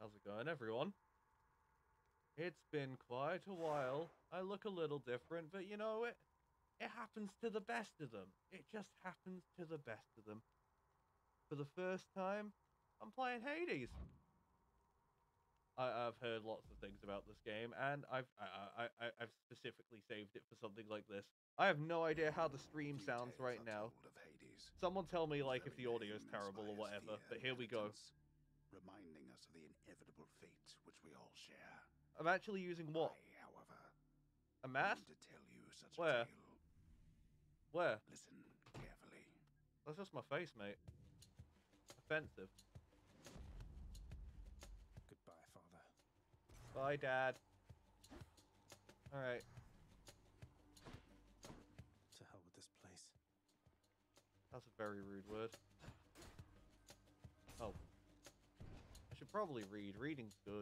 How's it going, everyone? It's been quite a while. I look a little different, but you know, it happens to the best of them. It just happens to the best of them. For the first time, I'm playing Hades. I've heard lots of things about this game, and I've specifically saved it for something like this. I have no idea how the stream sounds right now. Someone tell me, like, if the audio is terrible or whatever, but here we go. Reminding us of the inevitable fate which we all share. I'm actually using what? I, however, A mask? need to tell you such Where? a tale. Where? Listen carefully. That's just my face, mate. Offensive. Goodbye, Father. Bye, Dad. Alright. To hell with this place. That's a very rude word. Oh. I should probably read. Reading's good.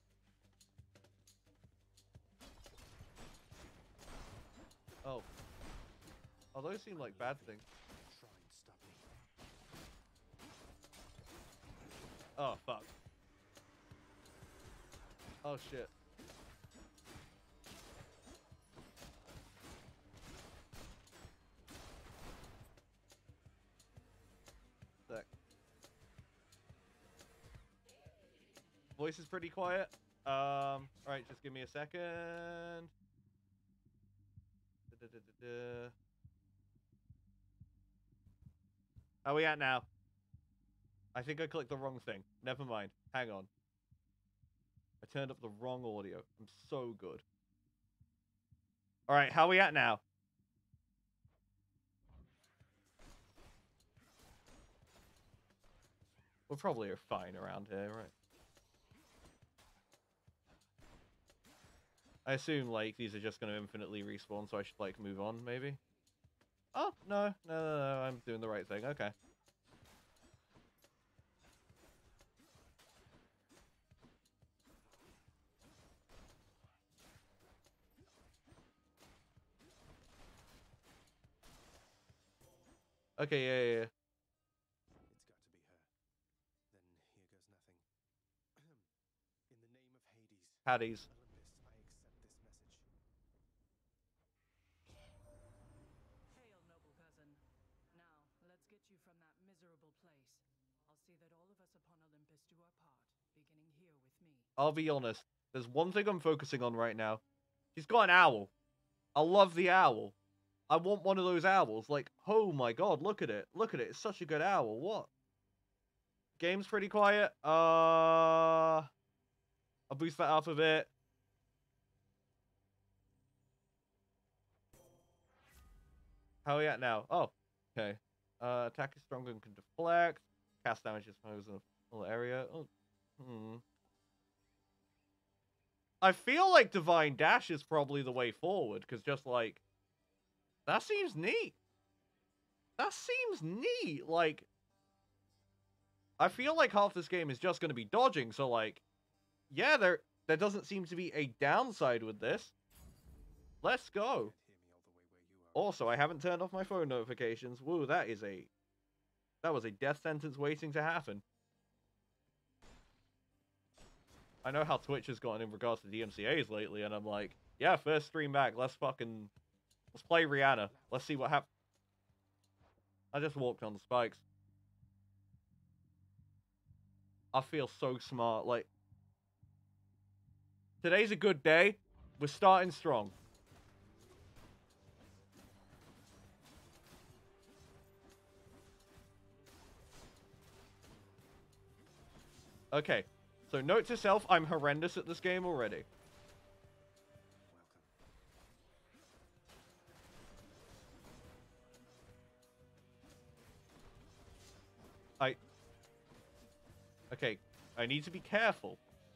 Oh. Oh, those seem like bad things. Try and stop me. Oh, fuck. Oh, shit. Sec. Voice is pretty quiet. Alright, just give me a second. How are we at now? I think I clicked the wrong thing. Never mind. Hang on. I turned up the wrong audio. I'm so good. Alright, how are we at now? We probably are fine around here, right? I assume, like, these are just going to infinitely respawn, so I should, like, move on, maybe? Oh, no, I'm doing the right thing, okay. Okay, yeah. It's got to be her. Then here goes nothing. In the name of Hades. Hades. Olympus, I accept this message. Hail, noble cousin. Now, let's get you from that miserable place. I'll see that all of us upon Olympus do our part, beginning here with me. I'll be honest. There's one thing I'm focusing on right now. She's got an owl. I love the owl. I want one of those owls. Like, oh my god, look at it. Look at it. It's such a good owl. What? Game's pretty quiet. I'll boost that up a bit. How are we at now? Oh, okay. Attack is stronger and can deflect. Cast damage is opposed in a full area. Oh, I feel like Divine Dash is probably the way forward, because just like... That seems neat. That seems neat. Like... I feel like half this game is just going to be dodging, so like... Yeah, there doesn't seem to be a downside with this. Let's go. Hear me all the way where you are. Also, I haven't turned off my phone notifications. Woo, that was a death sentence waiting to happen. I know how Twitch has gotten in regards to DMCAs lately, and I'm like, yeah, first stream back, let's play Rihanna. Let's see what happens. I just walked on the spikes. I feel so smart, like... Today's a good day. We're starting strong. Okay, so note to self, I'm horrendous at this game already. Okay, I need to be careful.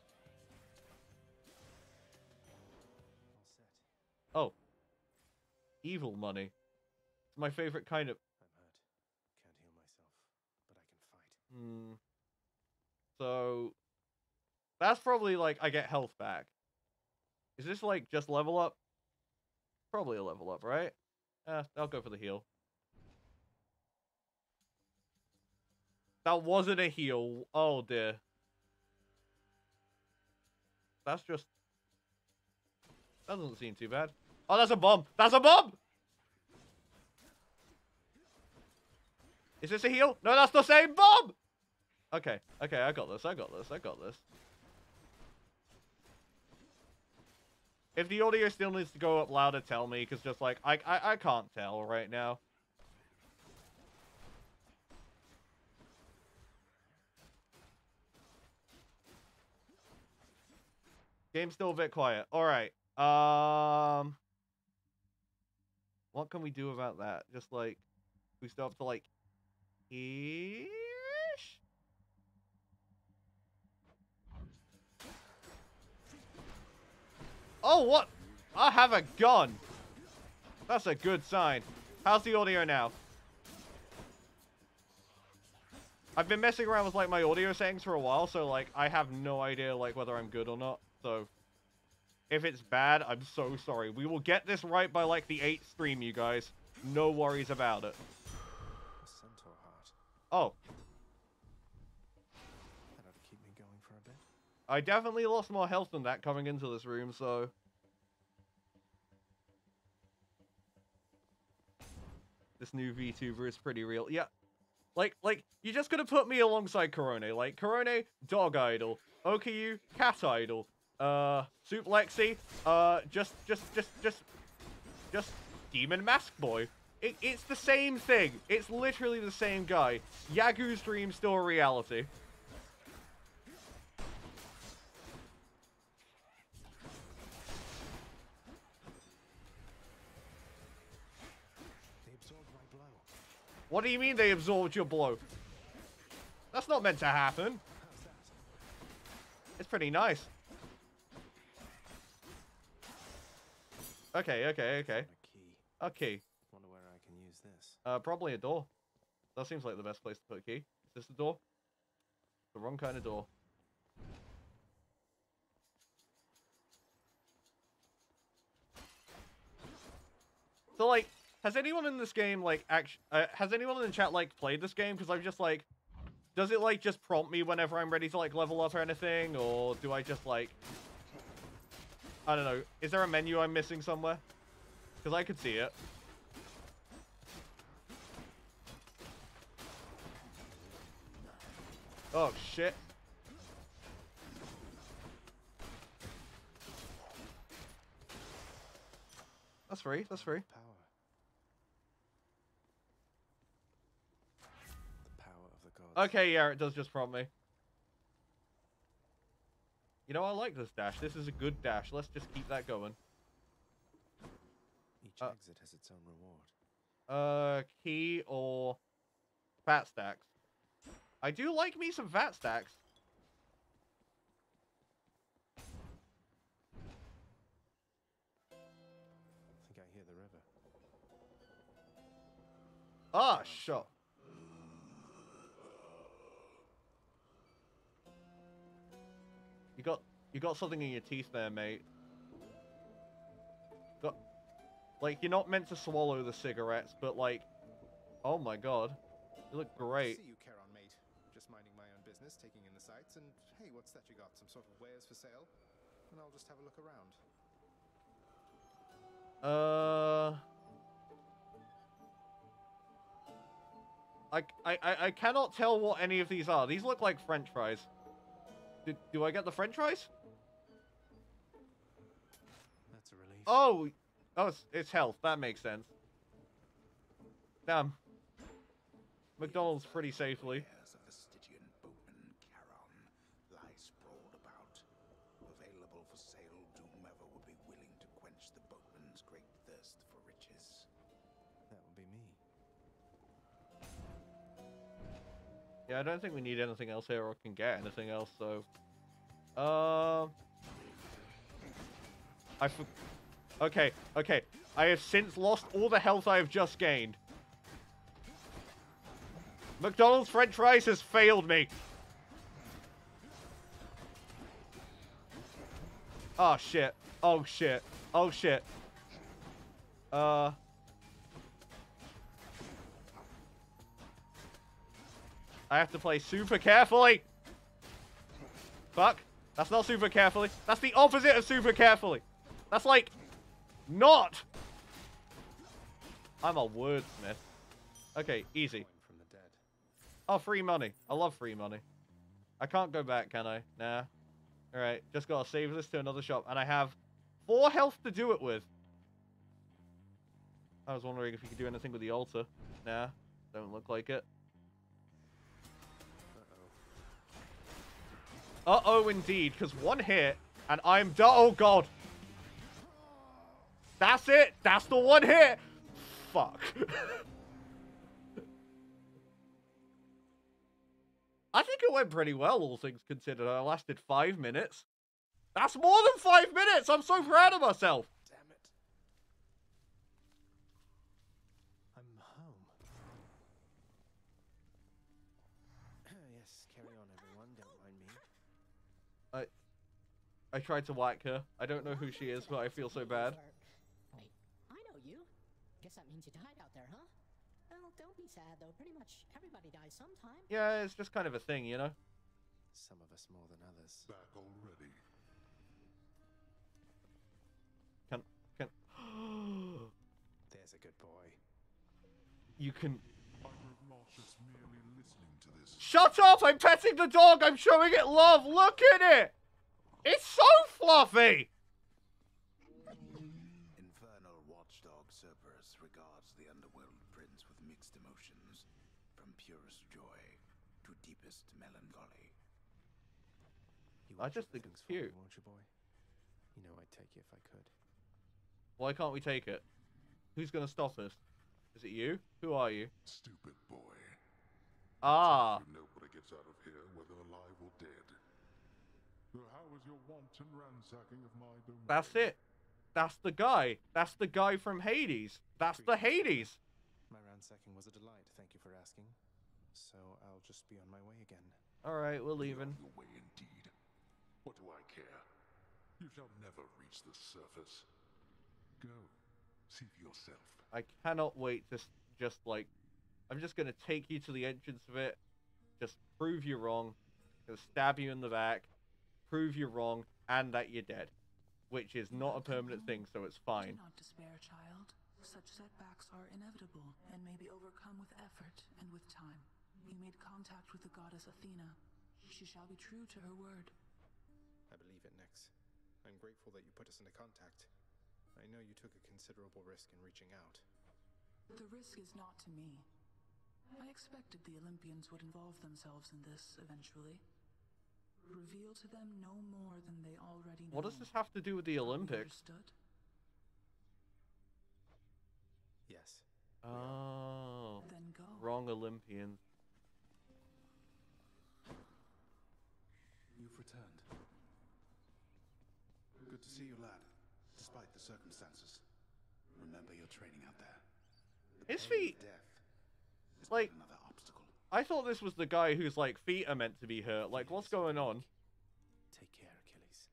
All set. Oh. Evil money. It's my favorite kind of... I'm hurt. Can't heal myself, but I can fight. So... That's probably, like, I get health back. Is this, like, just level up? Probably a level up, right? I'll go for the heal. That wasn't a heal. Oh, dear. That's just... That doesn't seem too bad. Oh, that's a bomb! That's a bomb! Is this a heal? No, that's the same bomb! Okay, okay, I got this, I got this, I got this. If the audio still needs to go up louder, tell me, because just like, I can't tell right now. Game's still a bit quiet. Alright. What can we do about that? Just like, we still have to like, ish? Oh, what? I have a gun. That's a good sign. How's the audio now? I've been messing around with like my audio settings for a while, so like I have no idea like whether I'm good or not. So if it's bad, I'm so sorry. We will get this right by like the 8th stream, you guys. No worries about it. A centaur heart. Oh, That ought to keep me going for a bit. I definitely lost more health than that coming into this room, so... This new VTuber is pretty real. Yeah. Like, you just gonna put me alongside Korone. Like, Korone, Dog Idol. Okayu, Cat Idol. Soup Lexi, just Demon Mask Boy. It's the same thing. It's literally the same guy. Yagu's dream still a reality. They absorbed my blow. What do you mean they absorbed your blow? That's not meant to happen. How's that? It's pretty nice. Okay, okay, okay. A key. Okay. Wonder where I can use this. Probably a door. That seems like the best place to put a key. Is this the door? The wrong kind of door. So, like, has anyone in this game, like, has anyone in the chat, like, played this game? Because I'm just, like, does it, like, just prompt me whenever I'm ready to, like, level up or anything? Or do I just, like, I don't know. Is there a menu I'm missing somewhere? Because I could see it. Oh, shit. That's free. That's free. Power. The power of the gods. Okay, yeah, it does just prompt me. You know, I like this dash. This is a good dash. Let's just keep that going. Each exit has its own reward. Key or fat stacks. I do like me some fat stacks. I think I hear the river. Ah, shot. You got something in your teeth there, mate. Like, you're not meant to swallow the cigarettes, but like, oh my god, you look great. See you, Charon, mate. Just minding my own business, taking in the sights, and hey, what's that you got? Some sort of wares for sale? And I'll just have a look around. I cannot tell what any of these are. These look like French fries. Do I get the French fries? That's a relief. Oh, it's health. That makes sense. Damn. McDonald's pretty safely. Heirs of the Stygian boatman Charon lie sprawled about, available for sale to whomever would be willing to quench the boatman's great thirst for riches. That would be me. Yeah, I don't think we need anything else here or can get anything else, so... Okay, okay. I have since lost all the health I have just gained. McDonald's French fries has failed me. Oh, shit. Oh, shit. Oh, shit. I have to play super carefully. Fuck. That's not super carefully. That's the opposite of super carefully. That's like, not. I'm a wordsmith. Okay, easy. Coin from the dead. Oh, free money. I love free money. I can't go back, can I? Nah. Alright, just gotta save this to another shop. And I have 4 health to do it with. I was wondering if you could do anything with the altar. Nah, don't look like it. Uh-oh, indeed, because 1 hit, and I'm done. Oh, God. That's it. That's the 1 hit. Fuck. I think it went pretty well, all things considered. I lasted 5 minutes. That's more than 5 minutes. I'm so proud of myself. Damn it. I'm home. Yes, carry on, everyone. Don't mind me. I tried to whack her. I don't know who she is, but I feel so bad. Wait, I know you. Guess that means you died out there, huh? Well, don't be sad, though. Pretty much everybody dies sometime. Yeah, it's just kind of a thing, you know? Some of us more than others. Back already. Can... There's a good boy. You can... I heard Marcius merely listening to this. Shut up! I'm petting the dog! I'm showing it love! Look at it! It's so fluffy! Infernal watchdog Cerberus regards the underworld prince with mixed emotions, from purest joy to deepest melancholy. You I watch just over think it's things for me, cute. won't you, boy? You know I'd take you if I could. Why can't we take it? Who's gonna stop us? Is it you? Who are you? Stupid boy. Ah. You know what gets out of here, whether alive or dead. So how was your wanton ransacking of my domain? That's it. That's the guy. That's the guy from Hades. That's the Hades. My ransacking was a delight, thank you for asking. So I'll just be on my way again. Alright, we're leaving. Your way indeed. What do I care? You shall never reach the surface. Go. See for yourself. I cannot wait to just like... I'm just gonna take you to the entrance of it. Just prove you wrong. Gonna stab you in the back. Prove you wrong. And that you're dead. Which is not a permanent thing, so it's fine. Do not despair, child. Such setbacks are inevitable and may be overcome with effort and with time. You made contact with the goddess Athena. She shall be true to her word. I believe it, Nyx. I'm grateful that you put us into contact. I know you took a considerable risk in reaching out. The risk is not to me. I expected the Olympians would involve themselves in this eventually. Reveal to them no more than they already know. What does this have to do with the Olympics? Understood? Yes. Oh. Then go. Wrong Olympians. You've returned. Good to see you, lad. Despite the circumstances. Remember your training out there. The His pain of feet- death is like- but another obstacle. I thought this was the guy whose, like, feet are meant to be hurt. Like, what's going on? Take care, Achilles.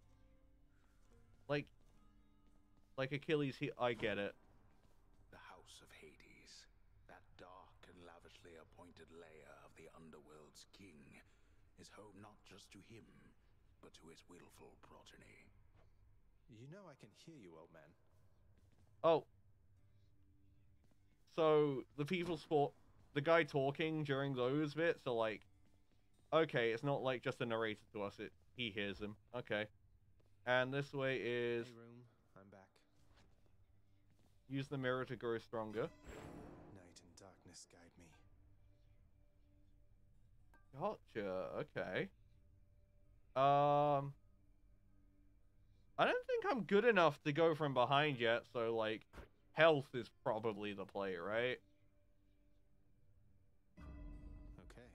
Like Achilles, I get it. The House of Hades, that dark and lavishly appointed lair of the underworld's king, is home not just to him, but to his willful progeny. You know I can hear you, old man. Oh. So, the people sport... The guy talking during those bits are like... Okay, it's not like just a narrator to us. He hears him. Okay. And this way is... Hey, room. I'm back. Use the mirror to grow stronger. Night and darkness guide me. Gotcha. Okay. I don't think I'm good enough to go from behind yet, so, like, health is probably the play, right? Okay.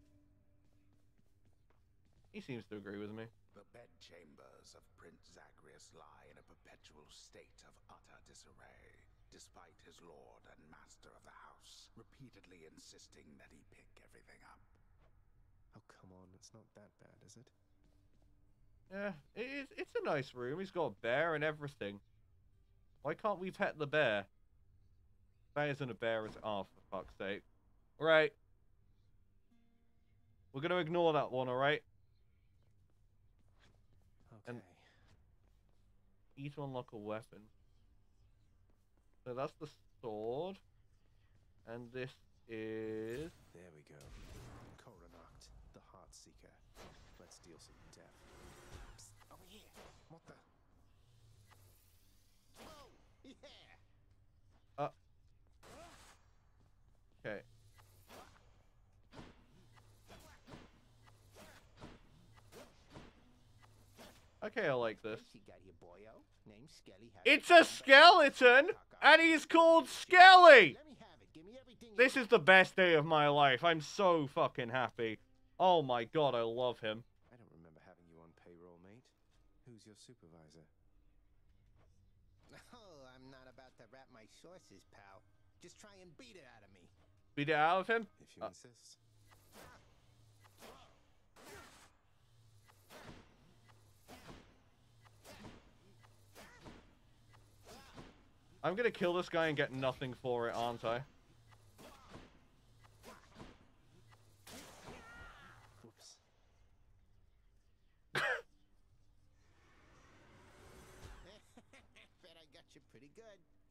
He seems to agree with me. The bedchambers of Prince Zagreus lie in a perpetual state of utter disarray, despite his lord and master of the house repeatedly insisting that he pick everything up. Oh, come on. It's not that bad, is it? Yeah, it's a nice room. He's got a bear and everything. Why can't we pet the bear? That isn't a bear, it's... Oh, for fuck's sake. Right. We're gonna ignore that one, alright? E to unlock a weapon. So that's the sword. And this is... There we go. Coronacht, the Heart Seeker. Let's deal some death. Psst, over here. What the? Whoa! Yeah! Okay. Okay, I like this. It's a skeleton, and he's called Skelly! This is the best day of my life. I'm so fucking happy. Oh my god, I love him. I don't remember having you on payroll, mate. Who's your supervisor? Oh, I'm not about to wrap my sources, pal. Just try and beat it out of me. Beat it out of him? If you insist. I'm gonna kill this guy and get nothing for it, aren't I? Whoops. Bet I got you pretty good.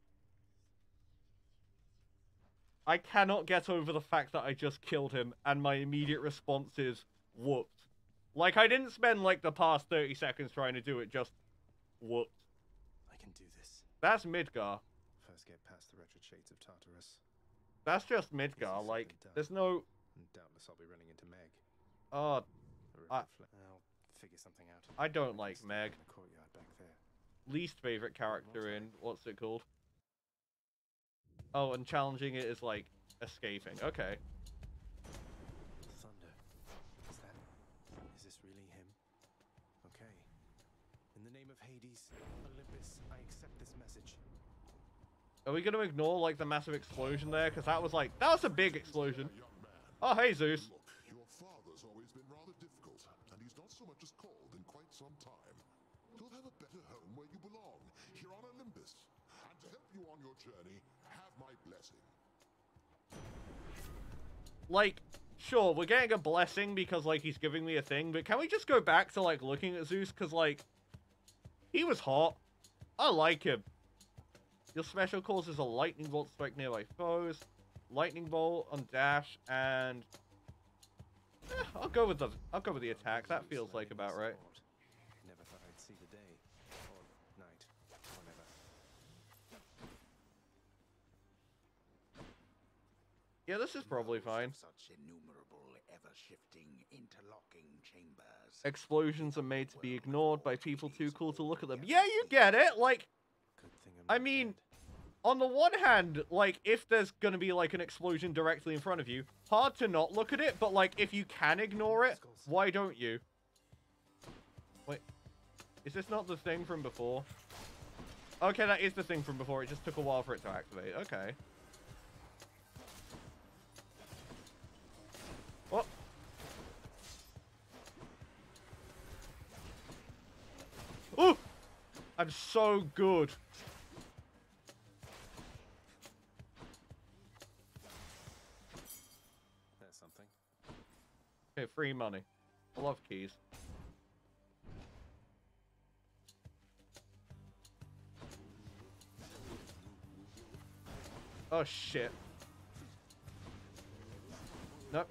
I cannot get over the fact that I just killed him, and my immediate response is, whooped. Like, I didn't spend, like, the past 30 seconds trying to do it, just whooped. I can do this. That's Midgar. First get past the wretched shades of Tartarus. That's just Midgar, Easier like, said than done. there's no... And doubtless I'll be running into Meg. Oh, I'll figure something out. I don't like Meg. In the courtyard back there. Least favorite character in, what's it called? Oh, and challenging it is, like, escaping. Okay. Thunder. Is this really him? Okay. In the name of Hades, Olympus, I accept this message. Are we gonna ignore, like, the massive explosion there? Because that was, like, that was a big explosion. Oh, hey, Zeus. Look, your father's always been rather difficult, and he's not so much as called in quite some time. You'll have a better home where you belong, here on Olympus. And to help you on your journey, have my blessing. Like, sure, we're getting a blessing because, like, he's giving me a thing, but can we just go back to, like, looking at Zeus? Because, like, he was hot. I like him. Your special causes a lightning bolt to strike nearby foes, lightning bolt on dash, and I'll go with the attack. That feels like about right. Never thought I'd see the day or night or never. Yeah, this is probably fine. Such innumerable, ever-shifting, interlocking chambers. Explosions are made to be ignored by people too cool to look at them. Yeah, you get it. Like, Good thing I'm I not mean, dead. on the one hand, like, if there's gonna be, like, an explosion directly in front of you, hard to not look at it, but, like, if you can ignore it, why don't you? Wait, is this not the thing from before? Okay, that is the thing from before. It just took a while for it to activate. Okay. What? Ooh! I'm so good. There's something. Okay, free money. I love keys. Oh, shit. Nope.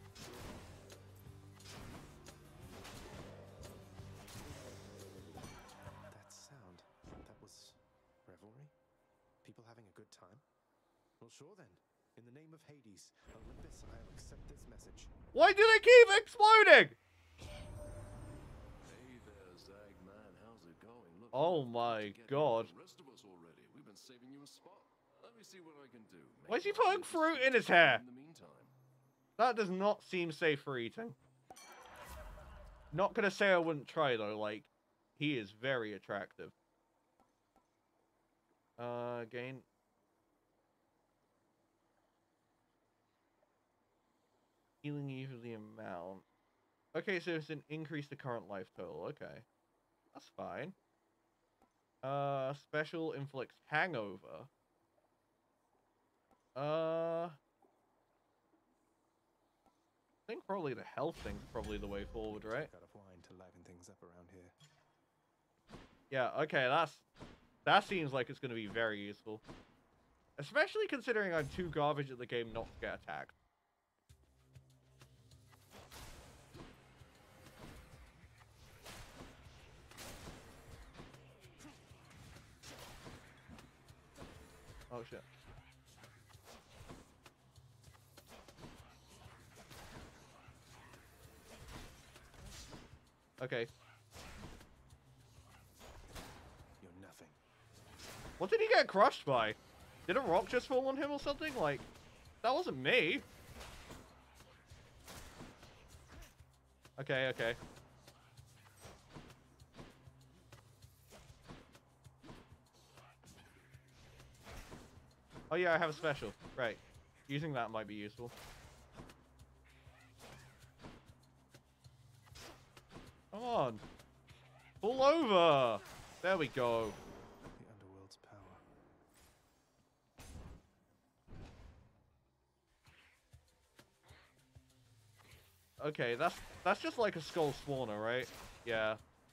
That sound. That was revelry? People having a good time? Well, sure then. In the name of Hades, Olympus, I'll accept this message. Why do they keep exploding? Hey there, Zagman. How's it going? Look, Oh look, my get here God. with The rest of us already. We've been saving you a spot. Let me see what I can do. Why is he Make life putting fruit in his interesting hair? In the meantime. That does not seem safe for eating. Not gonna say I wouldn't try though, like, he is very attractive. Gain. Healing even the amount. Okay, so it's an increase the current life total. Okay. That's fine. Special inflicts hangover. I think probably the health thing's probably the way forward, right? Got a wine to liven things up around here. Yeah, okay, that seems like it's going to be very useful. Especially considering I'm too garbage at the game not to get attacked. Oh shit. Okay. You're nothing. What did he get crushed by? Did a rock just fall on him or something? Like, that wasn't me. Okay, okay. Oh yeah, I have a special. Right. Using that might be useful. Come on. Pull over. There we go. The underworld's power. Okay, that's just like a skull spawner, right? Yeah.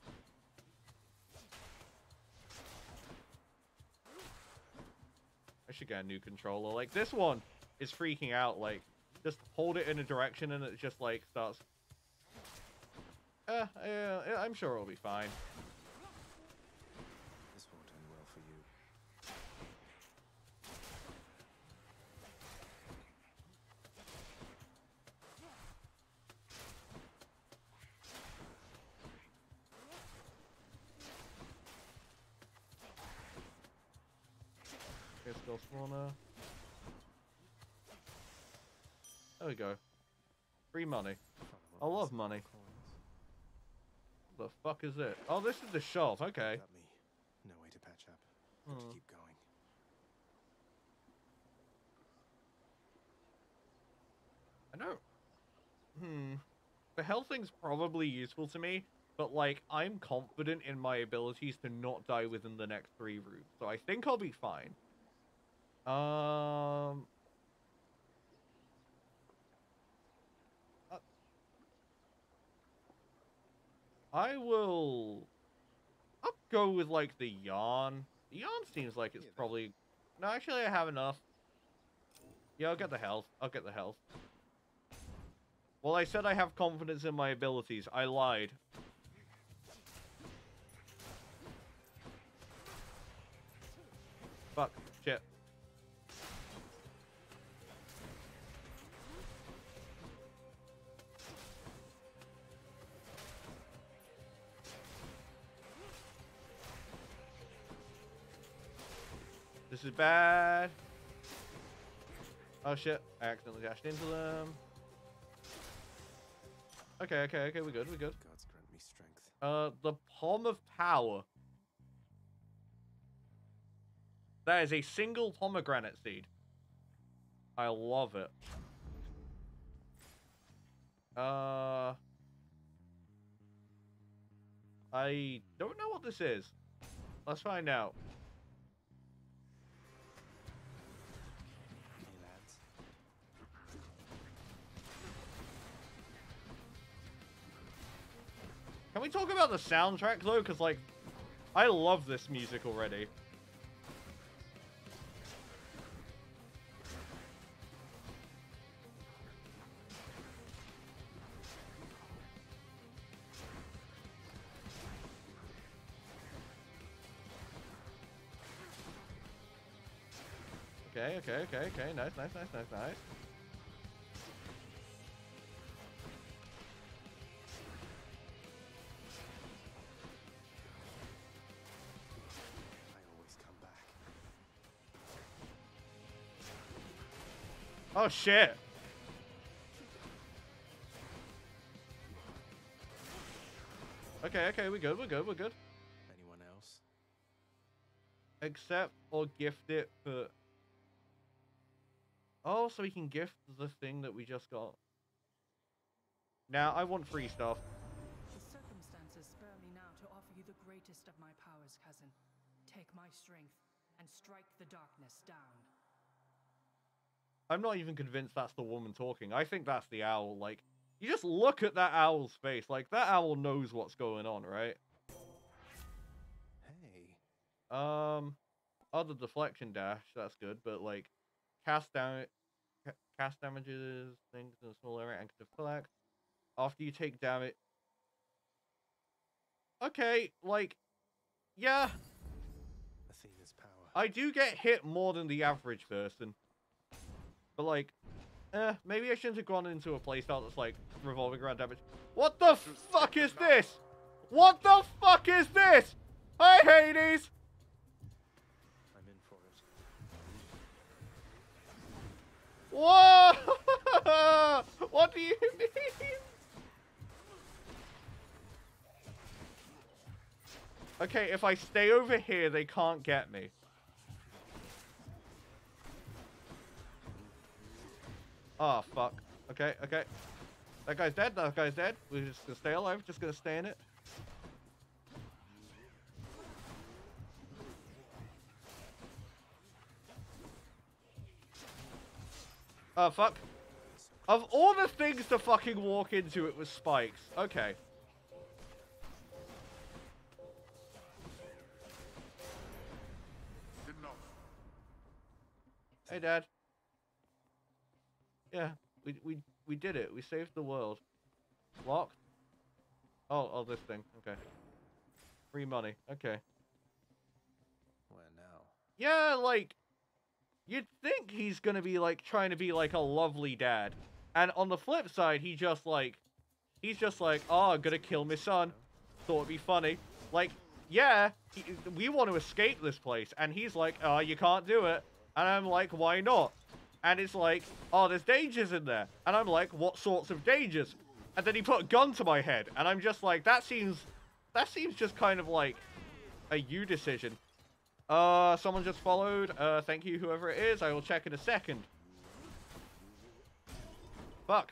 I should get a new controller. Like, this one is freaking out. Like, just hold it in a direction and it just, like, starts... yeah, I'm sure it'll be fine. This won't end well for you. Here's skull spawner. There we go. Free money. I love money. What the fuck is it? Oh, this is the shop. Okay. Got me. No way to patch up. Got to keep going. I don't... The health thing's probably useful to me, but, like, I'm confident in my abilities to not die within the next 3 rooms, so I think I'll be fine. I will... I'll go with, like, the yarn. The yarn seems like it's probably... No, actually, I have enough. Yeah, I'll get the health. I'll get the health. Well, I said I have confidence in my abilities. I lied. Fuck. Shit. This is bad. Oh shit. I accidentally dashed into them. Okay, okay, okay, we're good, we're good. Gods grant me strength. The Palm of Power. That is a single pomegranate seed. I love it. I don't know what this is. Let's find out. Hey, lads. Can we talk about the soundtrack, though? Because, like, I love this music already. Okay, okay, okay, okay. Nice, nice, nice, nice, nice. I always come back. Oh, shit. Okay, okay, we're good, we're good, we're good. Anyone else? Accept or gift it for... Oh, so we can gift the thing that we just got. Now, I want free stuff. The circumstances spur me now to offer you the greatest of my powers, cousin. Take my strength and strike the darkness down. I'm not even convinced that's the woman talking. I think that's the owl. Like, you just look at that owl's face. Like, that owl knows what's going on, right? Hey, Other deflection dash, that's good, but like, cast damages things in a small area and can deflect after you take damage. Okay, like, yeah. Athena's power. I do get hit more than the average person. But like, maybe I shouldn't have gone into a playstyle that's like revolving around damage. What the fuck is this? What the fuck is this? Hi, Hades! I'm in for it. Whoa! What do you mean? Okay, if I stay over here, they can't get me. Oh, fuck. Okay, okay. That guy's dead, that guy's dead. We're just gonna stay alive, just gonna stay in it. Oh, fuck. Of all the things to fucking walk into, it was spikes. Okay. Enough. Hey, Dad. Yeah, we did it. We saved the world. Locked? Oh, this thing. Okay. Free money. Okay. Where now? Yeah, like, you'd think he's gonna be, like, trying to be, like, a lovely dad. And on the flip side, he's just like, oh, I'm gonna kill my son. Thought it'd be funny. Like, yeah, we want to escape this place. And he's like, oh, you can't do it. And I'm like, why not? And it's like, oh, there's dangers in there. And I'm like, what sorts of dangers? And then he put a gun to my head. And I'm just like, that seems just kind of like a you decision. Someone just followed. Thank you, whoever it is. I will check in a second. Fuck.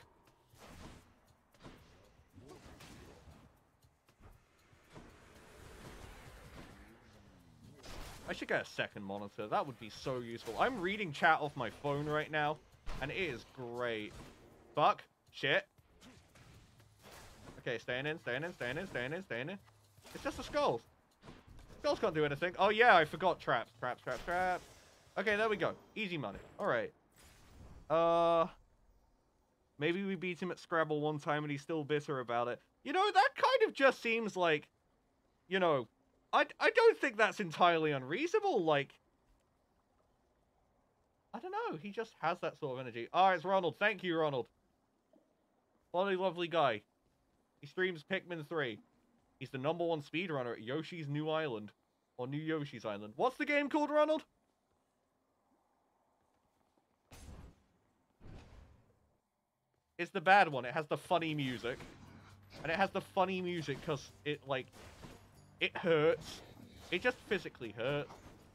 I should get a second monitor. That would be so useful. I'm reading chat off my phone right now, and it is great. Fuck. Shit. Okay, staying in, staying in, staying in, staying in, staying in. It's just the skulls. Skulls can't do anything. Oh, yeah, I forgot traps. Traps, traps, traps. Okay, there we go. Easy money. All right. Maybe we beat him at Scrabble one time and he's still bitter about it. You know, that kind of just seems like, you know, I don't think that's entirely unreasonable. Like, I don't know. He just has that sort of energy. Oh, it's Ronald. Thank you, Ronald. Lovely, lovely guy. He streams Pikmin 3. He's the #1 speedrunner at Yoshi's New Island. Or New Yoshi's Island. What's the game called, Ronald? It's the bad one. It has the funny music. And it has the funny music because it, like, it hurts. It just physically hurts.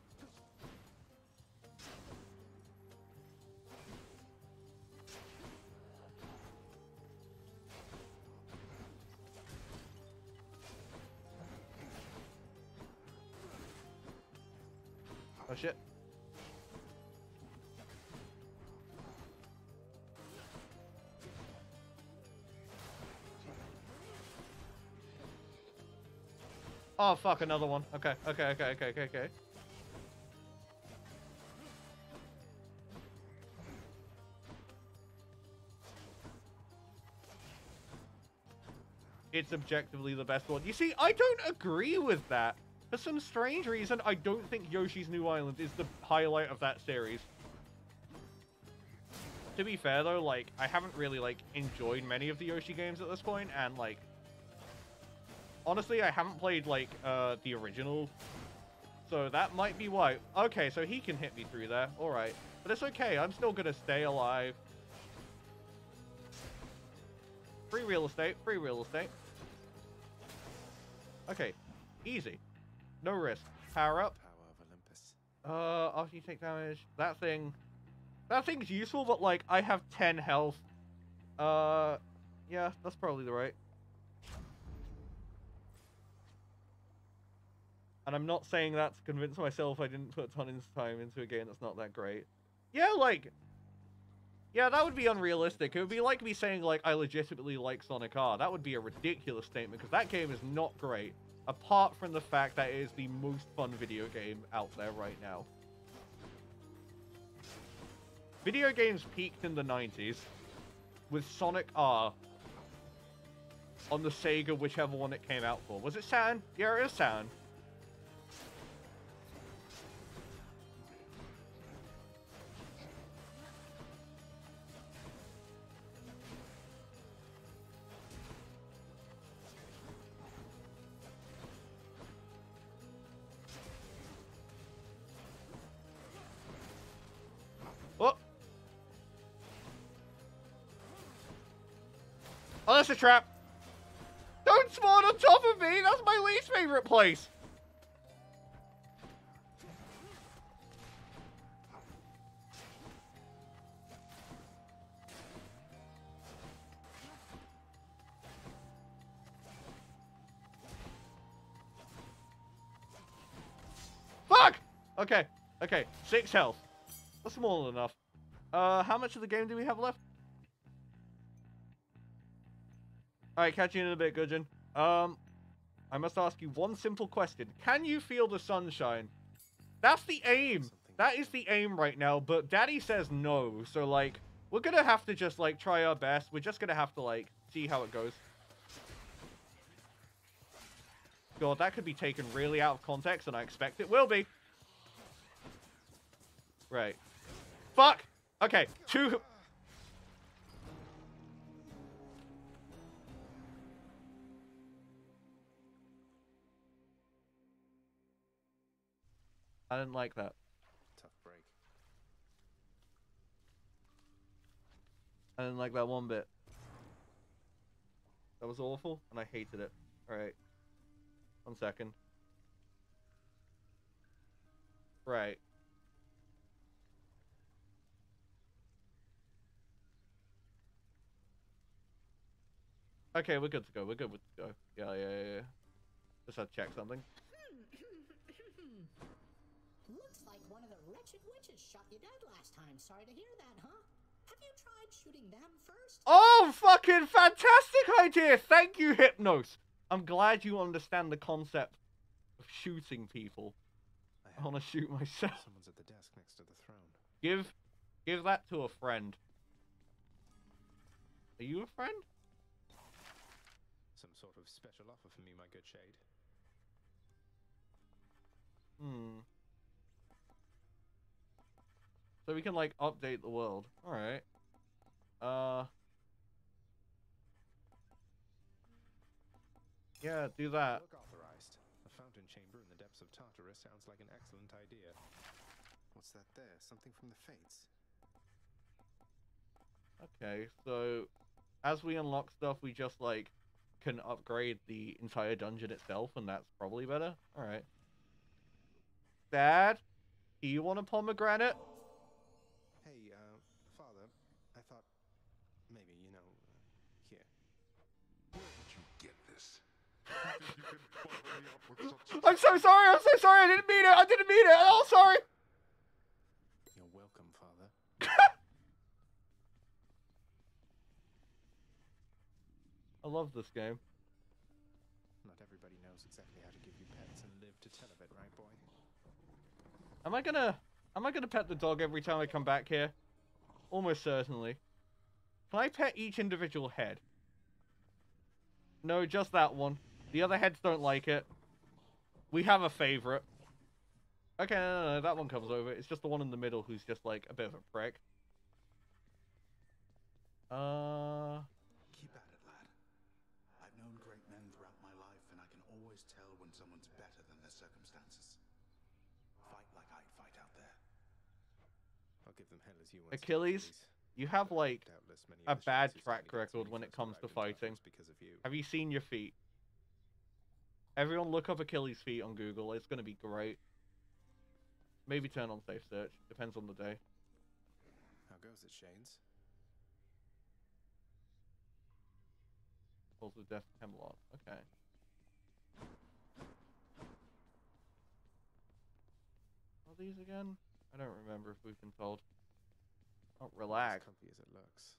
Oh, shit. Oh, fuck, another one. Okay, okay. It's objectively the best one. You see, I don't agree with that. For some strange reason, I don't think Yoshi's New Island is the highlight of that series. To be fair, though, like, I haven't really, like, enjoyed many of the Yoshi games at this point, and, like, honestly, I haven't played, like, the original. So that might be why. Okay, so he can hit me through there. Alright. But it's okay. I'm still gonna stay alive. Free real estate. Free real estate. Okay. Easy. No risk. Power up. Power of Olympus. After you take damage. That thing's useful, but, like, I have 10 health. Yeah, that's probably the right. And I'm not saying that to convince myself I didn't put a ton of time into a game that's not that great. Yeah, like, yeah, that would be unrealistic. It would be like me saying, like, I legitimately like Sonic R. That would be a ridiculous statement, because that game is not great. apart from the fact that it is the most fun video game out there right now. Video games peaked in the 90s with Sonic R on the Sega, whichever one it came out for. Was it Saturn? Yeah, it is Saturn. Oh, that's a trap. Don't spawn on top of me. That's my least favorite place. Fuck! Okay, okay. 6 health. That's more than enough. How much of the game do we have left? Alright, catch you in a bit, Gudgeon. I must ask you one simple question. Can you feel the sunshine? That's the aim. That is the aim right now, but Daddy says no. So, like, we're gonna have to just, like, try our best. We're just gonna have to, like, see how it goes. God, that could be taken really out of context, and I expect it will be. Right. Fuck! Okay, 2... I didn't like that. Tough break. I didn't like that one bit. That was awful, and I hated it. Alright. 1 second. Right. Okay, we're good to go. We're good to go. Yeah. Just had to check something. Looks like one of the wretched witches shot you dead last time. Sorry to hear that, huh? Have you tried shooting them first? Oh, fucking fantastic idea! Thank you, Hypnos. I'm glad you understand the concept of shooting people. I want to shoot myself. Someone's at the desk next to the throne. Give that to a friend. Are you a friend? Some sort of special offer for me, my good shade. So we can, like, update the world. Alright. Yeah, do that. Work authorized. A fountain chamber in the depths of Tartarus sounds like an excellent idea. What's that there? Something from the Fates. Okay, so as we unlock stuff, we just, like, can upgrade the entire dungeon itself, and that's probably better. Alright. Dad, do you want a pomegranate? Hey, Father, I thought maybe, you know, here. Where did you get this? You think you can butter me up with such... I'm so sorry, I didn't mean it, oh, sorry! You're welcome, Father. I love this game. Not everybody knows exactly how to give you pets and live to tell of it, right, boy? Am I gonna pet the dog every time I come back here? Almost certainly. Can I pet each individual head? No, just that one. The other heads don't like it. We have a favorite. Okay, no, that one comes over. It's just the one in the middle who's just like a bit of a prick. Keep at it, lad. I've known great men throughout my life, and I can always tell when someone's better than their circumstances. Fight like I'd fight out there. I'll give them hell as you want. Achilles, you have like Doubtless many a of the bad chances track to get record me when it first comes to arrived in fighting. Tartarus because of you. Have you seen your feet? Everyone look up Achilles' feet on Google. It's gonna be great. Maybe turn on safe search. Depends on the day. How goes it, Shades? Calls of Death Camelot. Okay. Are these again? I don't remember if we've been told. Oh, relax. As comfy as it looks.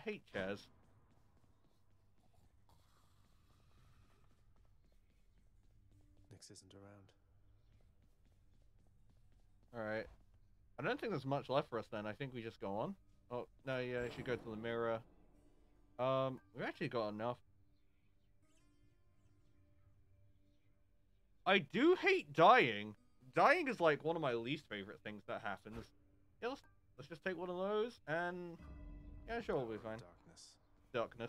hate chairs. Nyx isn't around. Alright. I don't think there's much left for us then. I think we just go on. Oh, no, yeah, I should go to the mirror. We've actually got enough. I do hate dying. Dying is like one of my least favorite things that happens. Yeah, let's just take one of those and yeah, sure, we'll be fine. Darkness. Darkness.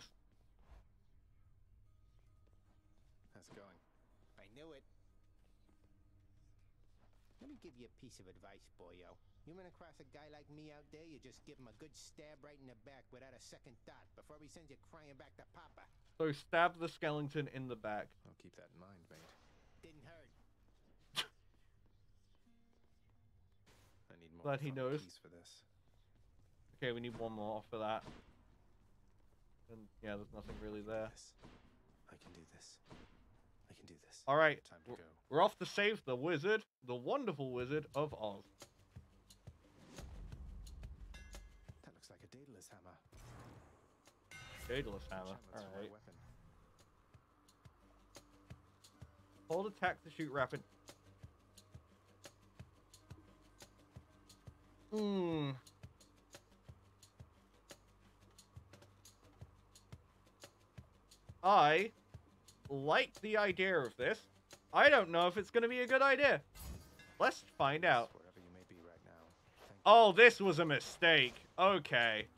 How's it going? I knew it. Let me give you a piece of advice, boyo. You run across a guy like me out there, you just give him a good stab right in the back without a second thought before he sends you crying back to Papa. So stab the skeleton in the back. I'll keep that in mind, mate. Didn't hurt. I need more Glad he knows. keys for this. Okay, we need one more for that. And yeah, there's nothing really there. I can do this. I can do this. All right, Time to go. we're off to save the wizard, the wonderful Wizard of Oz. That looks like a Daedalus hammer. Daedalus hammer. Shaman's All for my right. weapon. Hold attack to shoot rapid. I like the idea of this. I don't know if it's going to be a good idea. Let's find out. Wherever you may be right now. Thank you. Oh, this was a mistake. Okay.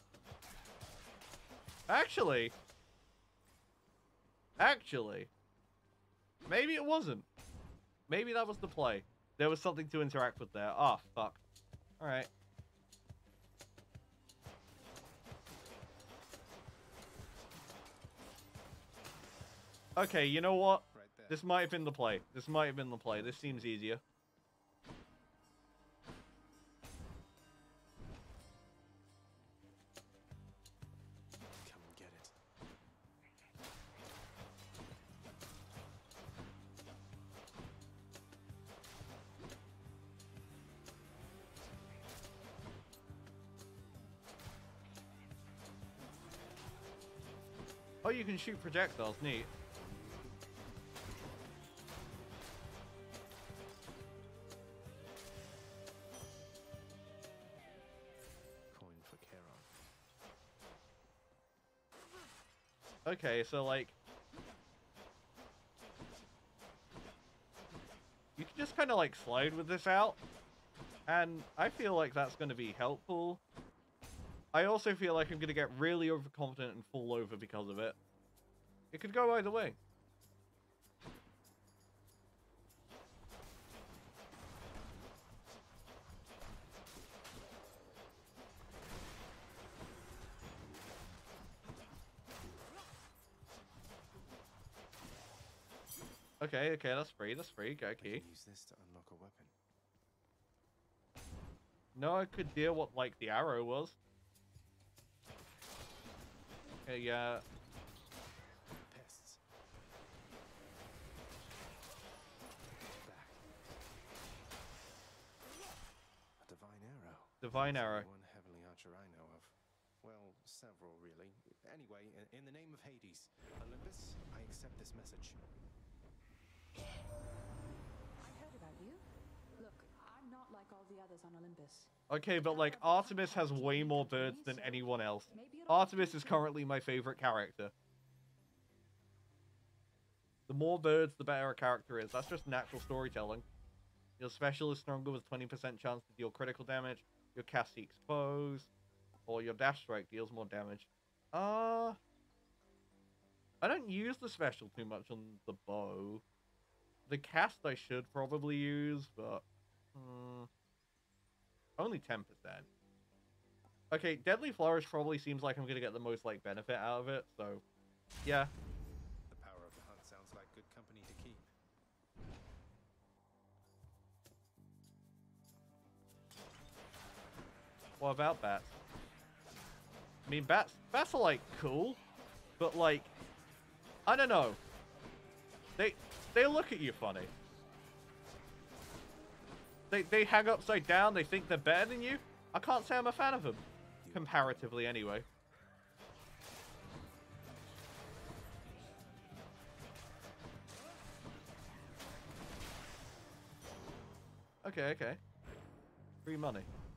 Actually, maybe it wasn't. Maybe that was the play. There was something to interact with there. Oh, fuck. Alright. Okay, you know what? Right there. This might have been the play. This might have been the play. This seems easier. Come and get it. Oh, you can shoot projectiles. Neat. Coin for Charon. Okay, so like... you can just kind of like slide with this out. And I feel like that's going to be helpful. I also feel like I'm going to get really overconfident and fall over because of it. It could go either way. Okay, that's free, go I key. can use this to unlock a weapon. No idea what, like, the arrow was. Okay, yeah. Pests. Back. A divine arrow. Divine That's the arrow. only one heavenly archer I know of. Well, several really. Anyway, in the name of Hades, Olympus, I accept this message. I heard about you. Look, I'm not like all the others on Olympus. Okay, but like, Artemis has way more birds than anyone else. Artemis is currently my favorite character. The more birds, the better a character is. That's just natural storytelling. Your special is stronger with 20% chance to deal critical damage. Your cast seeks foes. Or your dash strike deals more damage. I don't use the special too much on the bow. The cast I should probably use, but... only 10%. Okay, Deadly Flourish probably seems like I'm going to get the most, like, benefit out of it, so... yeah. The power of the hunt sounds like good company to keep. What about bats? I mean, bats are, like, cool, but, like... I don't know. They look at you funny. They hang upside down, they think they're better than you. I can't say I'm a fan of them. Comparatively, anyway. Okay, okay. Free money.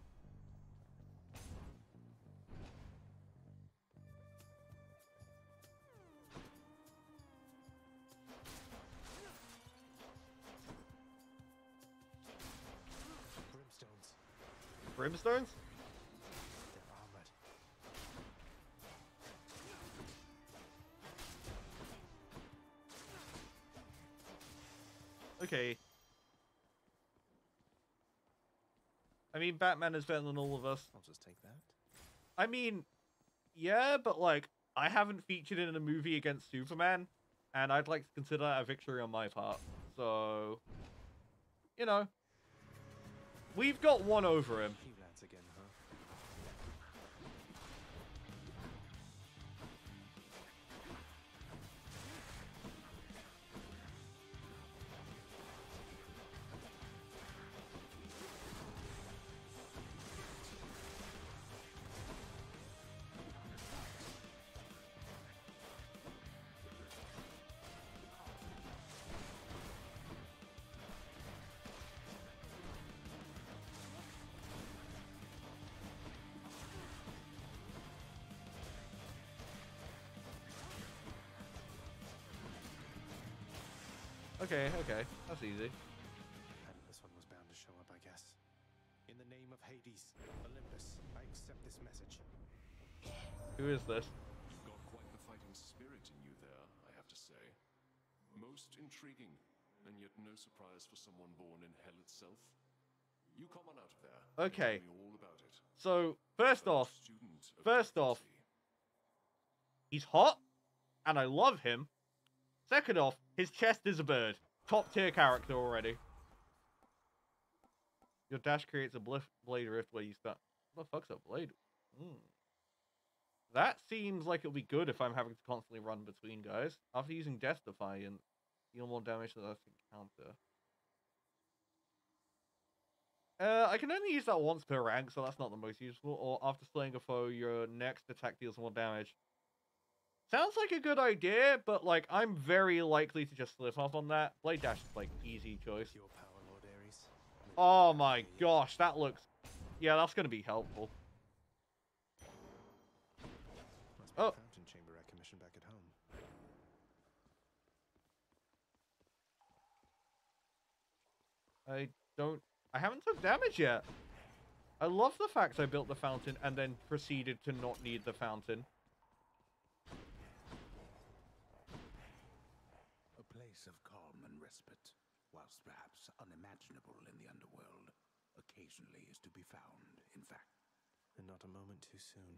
Brimstones. Brimstones? They're armored. Okay. I mean, Batman is better than all of us. I'll just take that. I mean, yeah, but like, I haven't featured in a movie against Superman, and I'd like to consider that a victory on my part. So, you know, we've got one over him. You lads again, huh? Okay, okay, that's easy. And this one was bound to show up, I guess. In the name of Hades, Olympus, I accept this message. Who is this? You've got quite the fighting spirit in you there, I have to say. Most intriguing, and yet no surprise for someone born in hell itself. You come on out of there. Okay. Tell me all about it. So, first off, Student of first off, difficulty. he's hot, and I love him. Second off, his chest is a bird. Top tier character already. Your dash creates a blade rift where you start. What the fuck's a blade? That seems like it'll be good if I'm having to constantly run between guys. After using Death Defiant, deal more damage than I encounter. I can only use that once per rank, so that's not the most useful. Or after slaying a foe, your next attack deals more damage. Sounds like a good idea, but like I'm very likely to just slip up on that. Blade Dash is like easy choice. Your power, Lord Ares. Oh my gosh, that looks... Yeah, that's gonna be helpful. Must be Oh. a fountain chamber I commissioned back at home. I haven't took damage yet. I love the fact I built the fountain and then proceeded to not need the fountain. A place of calm and respite, whilst perhaps unimaginable in the underworld, occasionally is to be found, in fact. And not a moment too soon.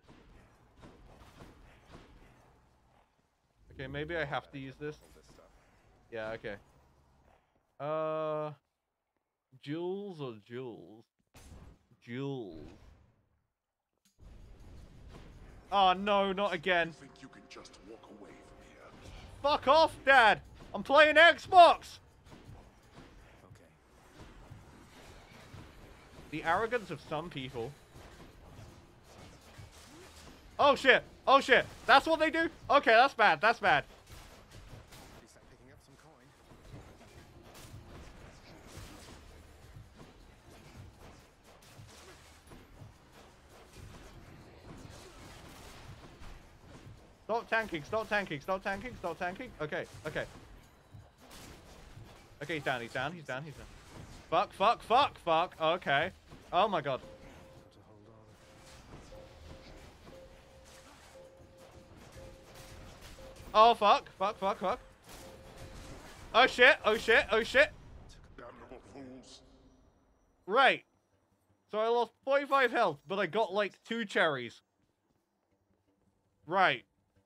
Okay, maybe I have to use this. All this stuff. Yeah, okay. Jules or Jules? Jules. Oh no, not again. Think you can just walk away from here? Fuck off, Dad! I'm playing Xbox! Okay. The arrogance of some people. Oh shit! Oh shit! That's what they do? Okay, that's bad, that's bad. At least I'm picking up some coin. Stop tanking, stop tanking, stop tanking, stop tanking. Okay, okay. Okay, he's down, he's down, he's down, he's down. Fuck, fuck, fuck, fuck. Okay. Oh my god. Got to hold on. Oh fuck, fuck, fuck, fuck. Oh shit, oh shit, oh shit. Damnable fools! Right. So I lost 45 health, but I got like 2 cherries. Right.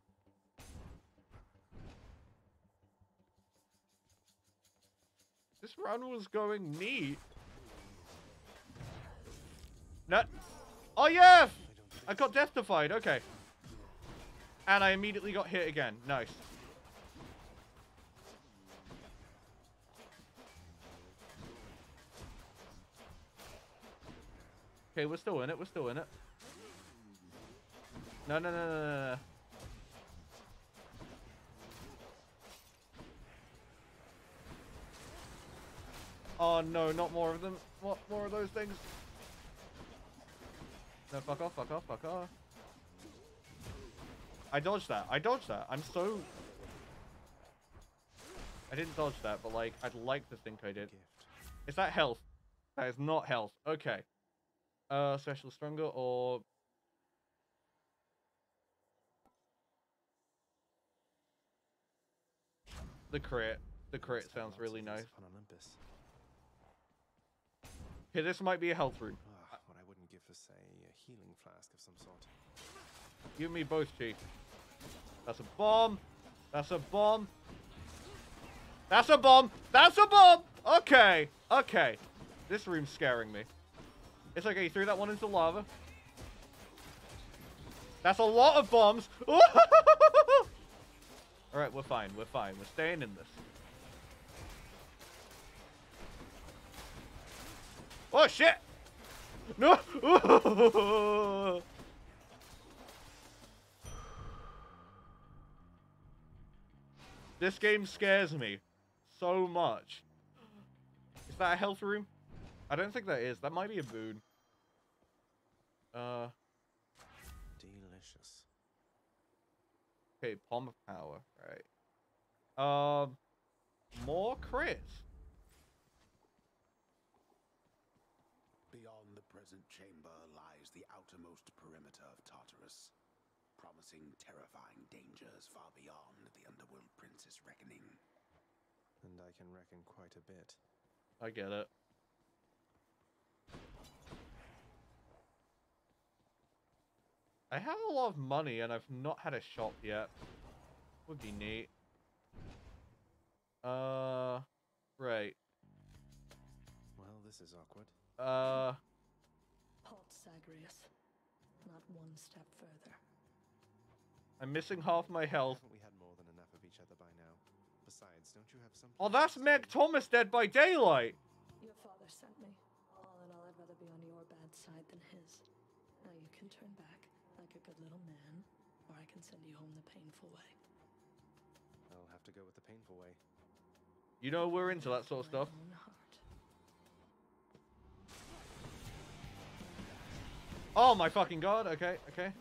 This run was going neat. No. Oh yeah! I got death-defied, okay. And I immediately got hit again. Nice. Okay, we're still in it, we're still in it. No, no, no, no, no, no. Oh no, not more of them. What? More of those things? No, fuck off, fuck off, fuck off. I dodged that. I dodged that. I'm so... I didn't dodge that, but like, I'd like to think I did. Is that health? That is not health. Okay. Special stronger or... The crit. The crit sounds really nice. On Olympus. Okay, this might be a health room. What I wouldn't give for, say, a healing flask of some sort. Give me both, Chief. That's a bomb. That's a bomb. That's a bomb. That's a bomb. Okay. Okay. This room's scaring me. It's okay. You threw that one into lava. That's a lot of bombs. Alright, we're fine. We're fine. We're staying in this. Oh, shit! No! This game scares me so much. Is that a health room? I don't think that is. That might be a boon. Delicious. Okay, Palm of Power. Right. More crits. Beyond the present chamber lies the outermost perimeter of Tartarus, promising terrifying dangers far beyond the Underworld Prince's reckoning. And I can reckon quite a bit. I get it. I have a lot of money and I've not had a shop yet. Would be neat. Right. Well, this is awkward. Halt, Zagreus. Not one step further. I'm missing half my health. Haven't we had more than enough of each other by now? Besides, don't you have some... Oh, that's Meg Thomas dead by daylight. Your father sent me. All in all, I'd rather be on your bad side than his. Now you can turn back like a good little man, or I can send you home the painful way. I'll have to go with the painful way. You know we're into that sort of stuff. Oh my fucking god. Okay, okay.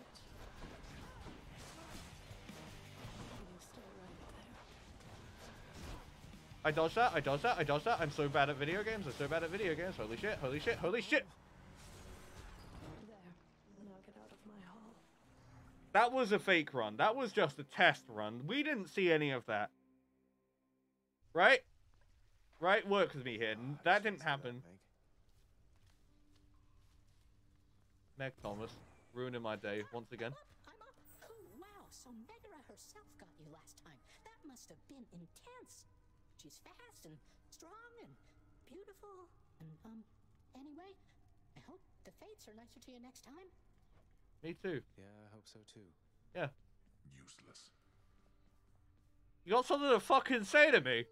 I dodged that, I dodged that, I dodged that. I'm so bad at video games, I'm so bad at video games. Holy shit, holy shit, holy shit. There. Now get out of my hall. That was a fake run. That was just a test run. We didn't see any of that. Right? Right? Work with me here. That didn't happen. Meg Thomas. Ruining my day once again. I'm up. Oh, wow. So Megara herself got you last time. That must have been intense. She's fast and strong and beautiful. And, anyway, I hope the fates are nicer to you next time. Me too. Yeah, I hope so too. Yeah. Useless. You got something to fucking say to me?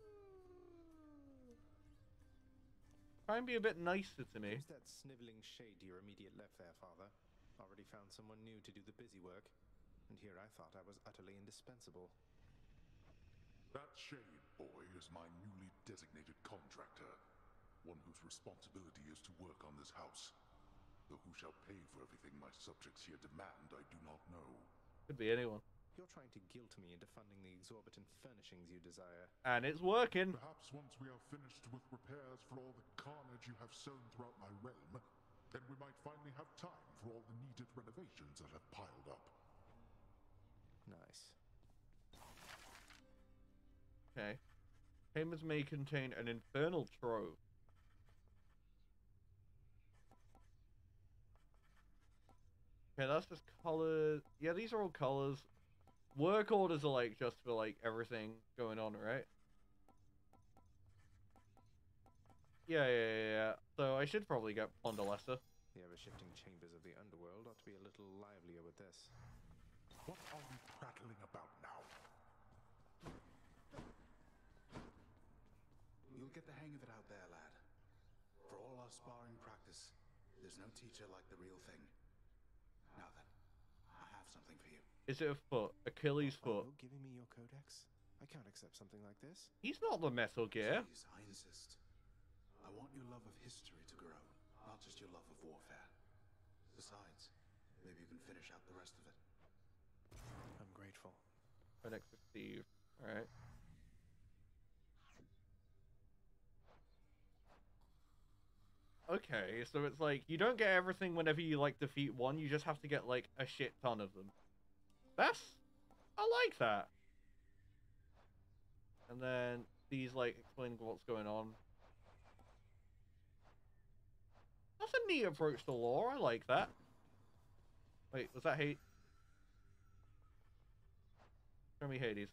Try and be a bit nicer to me. Who's that sniveling shade to your immediate left there, Father? Already found someone new to do the busy work. And here I thought I was utterly indispensable. That shade boy is my newly designated contractor. One whose responsibility is to work on this house. Though who shall pay for everything my subjects here demand, I do not know. Could be anyone. You're trying to guilt me into funding the exorbitant furnishings you desire. And it's working. Perhaps once we are finished with repairs for all the carnage you have sown throughout my realm, then we might finally have time for all the needed renovations that have piled up. Nice. Okay. Chambers may contain an infernal trove. Okay, that's just colors. Yeah, these are all colors. Work orders are like just for like everything going on, right? Yeah. So I should probably get Pondalessa. The ever-shifting chambers of the underworld ought to be a little livelier with this. What are you prattling about now? You'll get the hang of it out there, lad. For all our sparring practice, there's no teacher like the real thing. Now then, I have something for you. Is it a foot? Achilles foot. Are you giving me your codex? I can't accept something like this. He's not the Metal Gear. Please, I insist. I want your love of history to grow, not just your love of warfare. Besides, maybe you can finish out the rest of it. I'm grateful. Right next to Steve. Alright. Okay, so it's like, you don't get everything whenever you, like, defeat one, you just have to get, like, a shit ton of them. That's... I like that. And then, these, like, explaining what's going on. That's a neat approach to lore, I like that. Wait, was that hate? Show me Hades.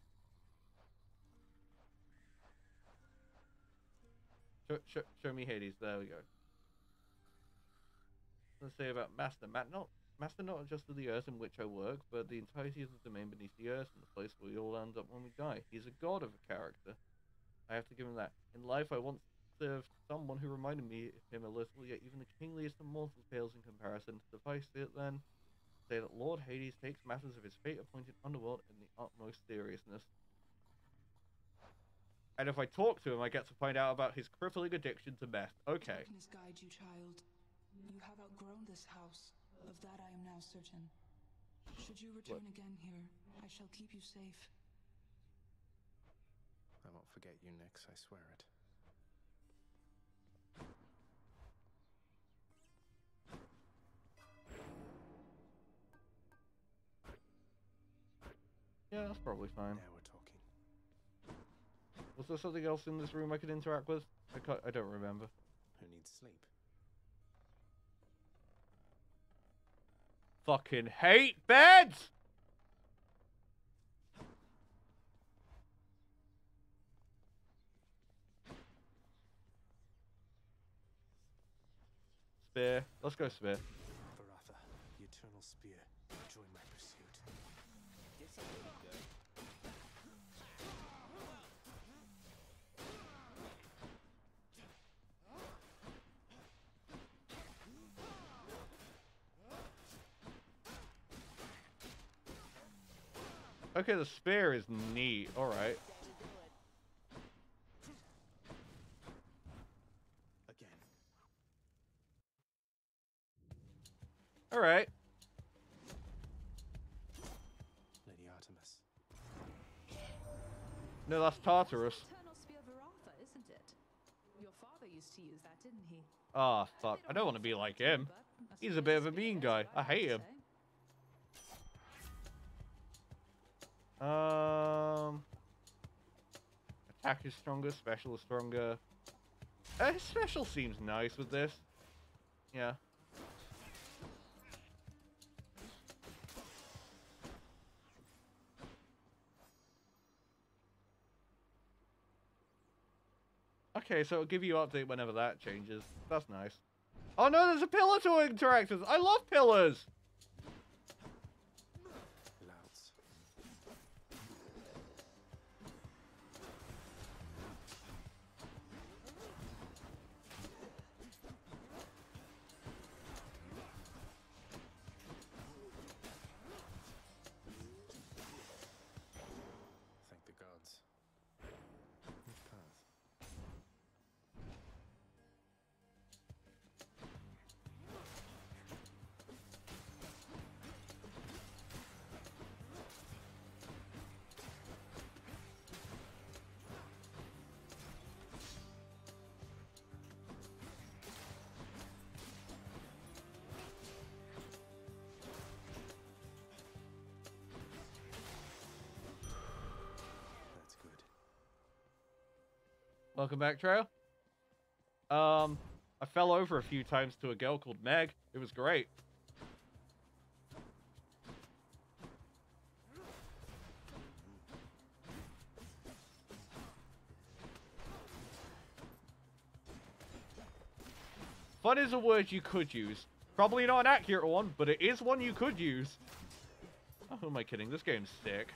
Show me Hades, there we go. Let's say about Master. Master not just of the earth in which I work, but the entirety of the domain beneath the earth and the place where we all end up when we die. He's a god of a character. I have to give him that. In life, I once served someone who reminded me of him a little, yet even the kingliest of mortals pales in comparison. Suffice it then, say that Lord Hades takes matters of his fate-appointed underworld in the utmost seriousness. And if I talk to him, I get to find out about his crippling addiction to meth. Okay. Darkness guide you, child. You have outgrown this house. Of that I am now certain. Should you return again here, I shall keep you safe. I won't forget you, Nyx, I swear it. Yeah, that's probably fine. Now we're talking. Was there something else in this room I could interact with? I don't remember. Who needs sleep? Fucking hate beds! Spear. Let's go spear. Baratha, the eternal spear. Join my pursuit. This is pretty good. Okay, the spear is neat. Alright. Again. Alright. Lady Artemis. No, that's Tartarus. Eternal Spear Baratha, isn't it? Your father used to use that, didn't he? Ah, fuck. I don't want to be like him. He's a bit of a mean guy. I hate him. Attack is stronger, special is stronger. His special seems nice with this. Yeah. Okay, so it'll give you an update whenever that changes. That's nice. Oh no, there's a pillar to interact with! I love pillars! Louds. Thank the gods. Which path? That's good. Welcome back, Trail. I fell over a few times to a girl called Meg. It was great. Fun is a word you could use. Probably not an accurate one, but it is one you could use. Oh, who am I kidding? This game's sick.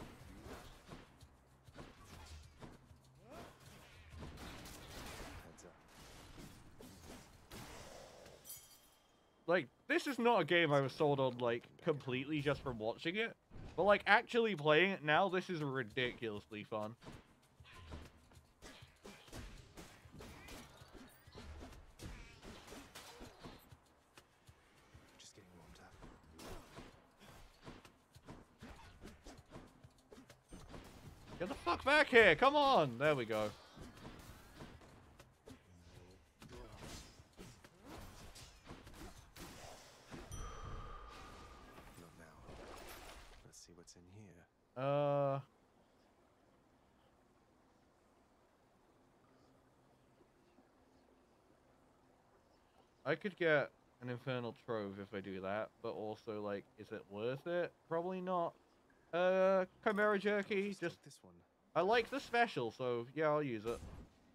Heads up. Like, this is not a game I was sold on, like, completely just from watching it. But, like, actually playing it now, this is ridiculously fun. Get the fuck back here. Come on. There we go. Not now. Let's see what's in here. I could get an Infernal Trove if I do that, but also, like, is it worth it? Probably not. Chimera Jerky, just... This one. I like the special, so yeah, I'll use it.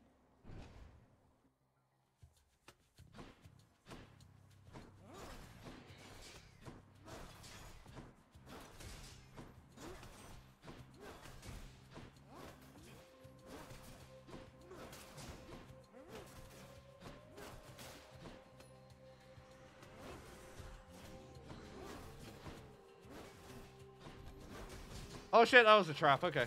Oh shit, that was a trap, okay.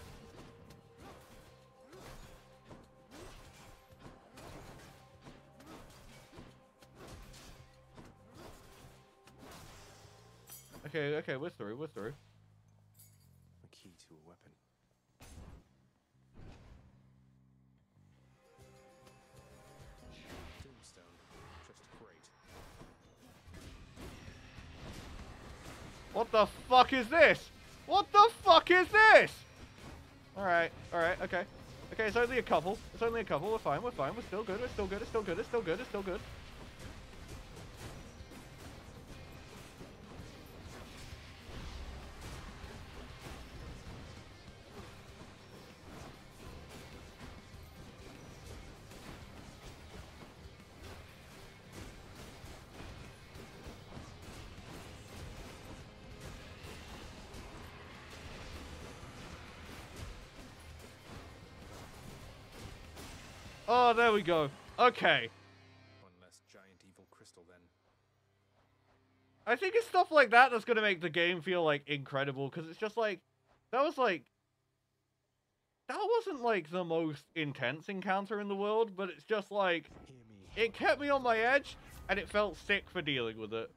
Okay, we're through. A key to a weapon. Tombstone. Just great. What the fuck is this? What the fuck is this? Alright, okay. Okay, it's only a couple. We're fine. We're still good. It's still good. Oh, there we go. Okay. One less giant evil crystal then. I think it's stuff like that that's going to make the game feel, like, incredible, because it's just, like, that wasn't, like, the most intense encounter in the world, but it's just, like, it kept me on my edge, and it felt sick for dealing with it.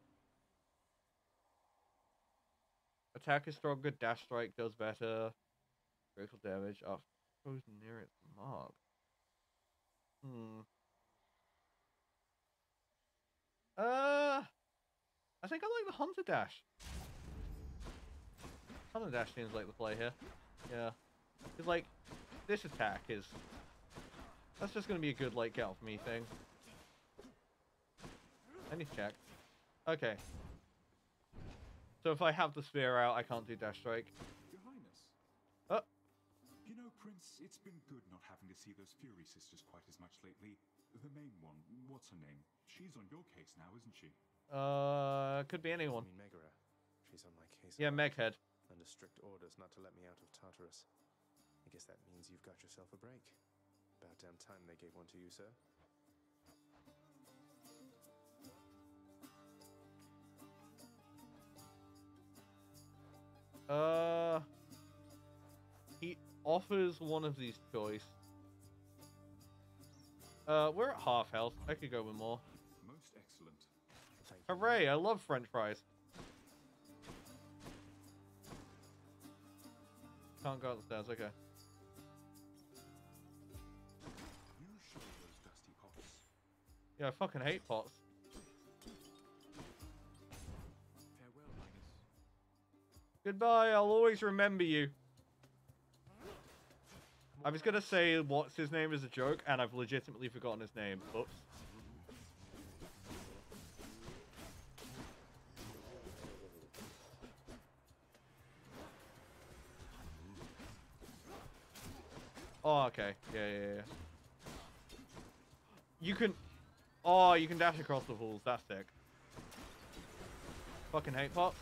Attack is stronger, dash strike does better. Critical damage after frozen near its mark. I think I like the Hunter Dash. Hunter Dash seems like the play here. Yeah. Because, like, this attack is... That's just going to be a good, like, get off me thing. I need to check. Okay. So if I have the spear out, I can't do Dash Strike. Your Highness. Oh. You know, Prince, it's been good not having to see those Fury sisters quite as much lately. The main one, what's her name? She's on your case now, isn't she? Could be anyone. I mean Megara. She's on my case. Yeah, Meghead. Under strict orders not to let me out of Tartarus. I guess that means you've got yourself a break. About damn time they gave one to you, sir. He offers one of these choice. We're at half health. I could go with more. Most excellent. Hooray, I love French fries. Can't go up the stairs, okay. You show those dusty pots. Yeah, I fucking hate pots. Farewell, Highness. Goodbye, I'll always remember you. I was gonna say what's his name as a joke, and I've legitimately forgotten his name. Oops. Oh, okay. Yeah. You can... Oh, you can dash across the walls. That's sick. Fucking hate pots.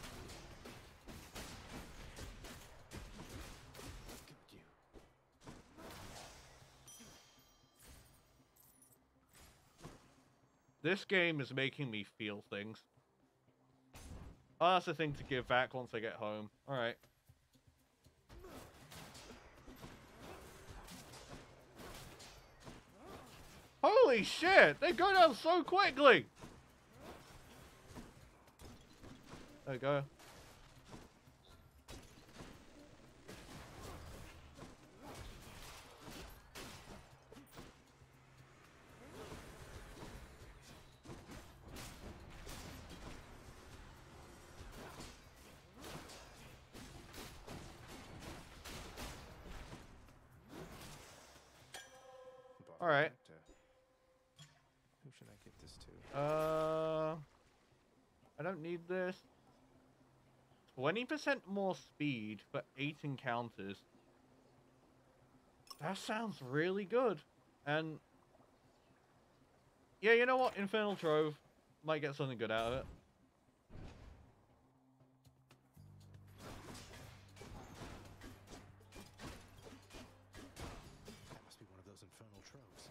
This game is making me feel things. Oh, that's the thing to give back once I get home. Alright. Holy shit! They go down so quickly! There we go. All right. Who should I give this to? I don't need this. 20% more speed for 8 encounters. That sounds really good. And yeah, you know what? Infernal Trove might get something good out of it. That must be one of those infernal troves.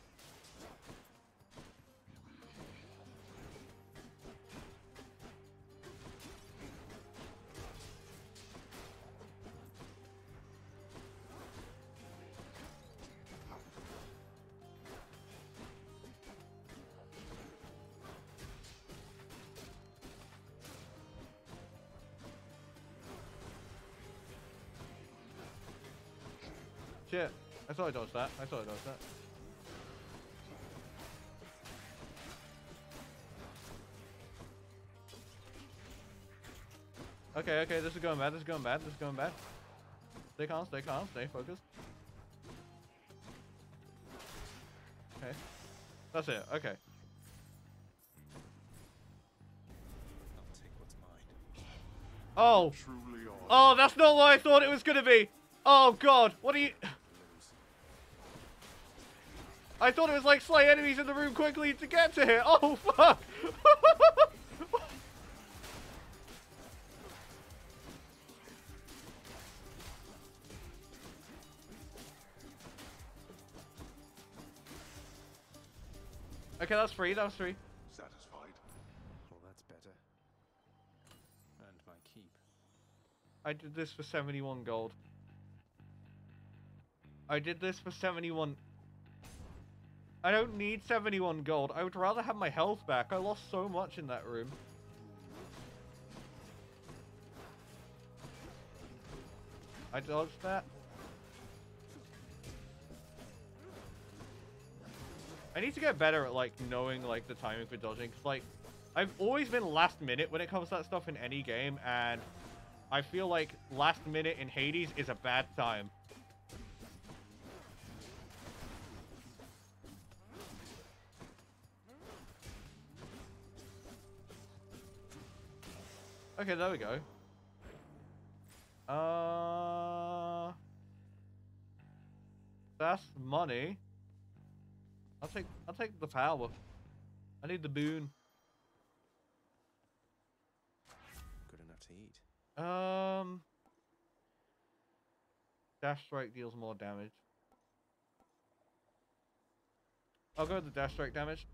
Shit. I thought I dodged that. I thought I dodged that. Okay, okay, this is going bad, this is going bad, this is going bad. Stay calm, stay calm, stay focused. Okay. That's it, okay. I'll take what's mine. Oh! Truly are. Oh, that's not what I thought it was gonna be! Oh god, what are you... I thought it was like slay enemies in the room quickly to get to here! Oh, fuck! Okay, that's free, that was free. Satisfied? Well, that's better. And my keep. I did this for 71 gold. I did this for 71... I don't need 71 gold. I would rather have my health back. I lost so much in that room. I dodged that. I need to get better at, like, knowing, like, the timing for dodging. 'Cause, like, I've always been last minute when it comes to that stuff in any game, and I feel like last minute in Hades is a bad time. Okay, there we go. That's money. I'll take the power. I need the boon. Good enough to eat. Dash strike deals more damage. I'll go with the dash strike damage.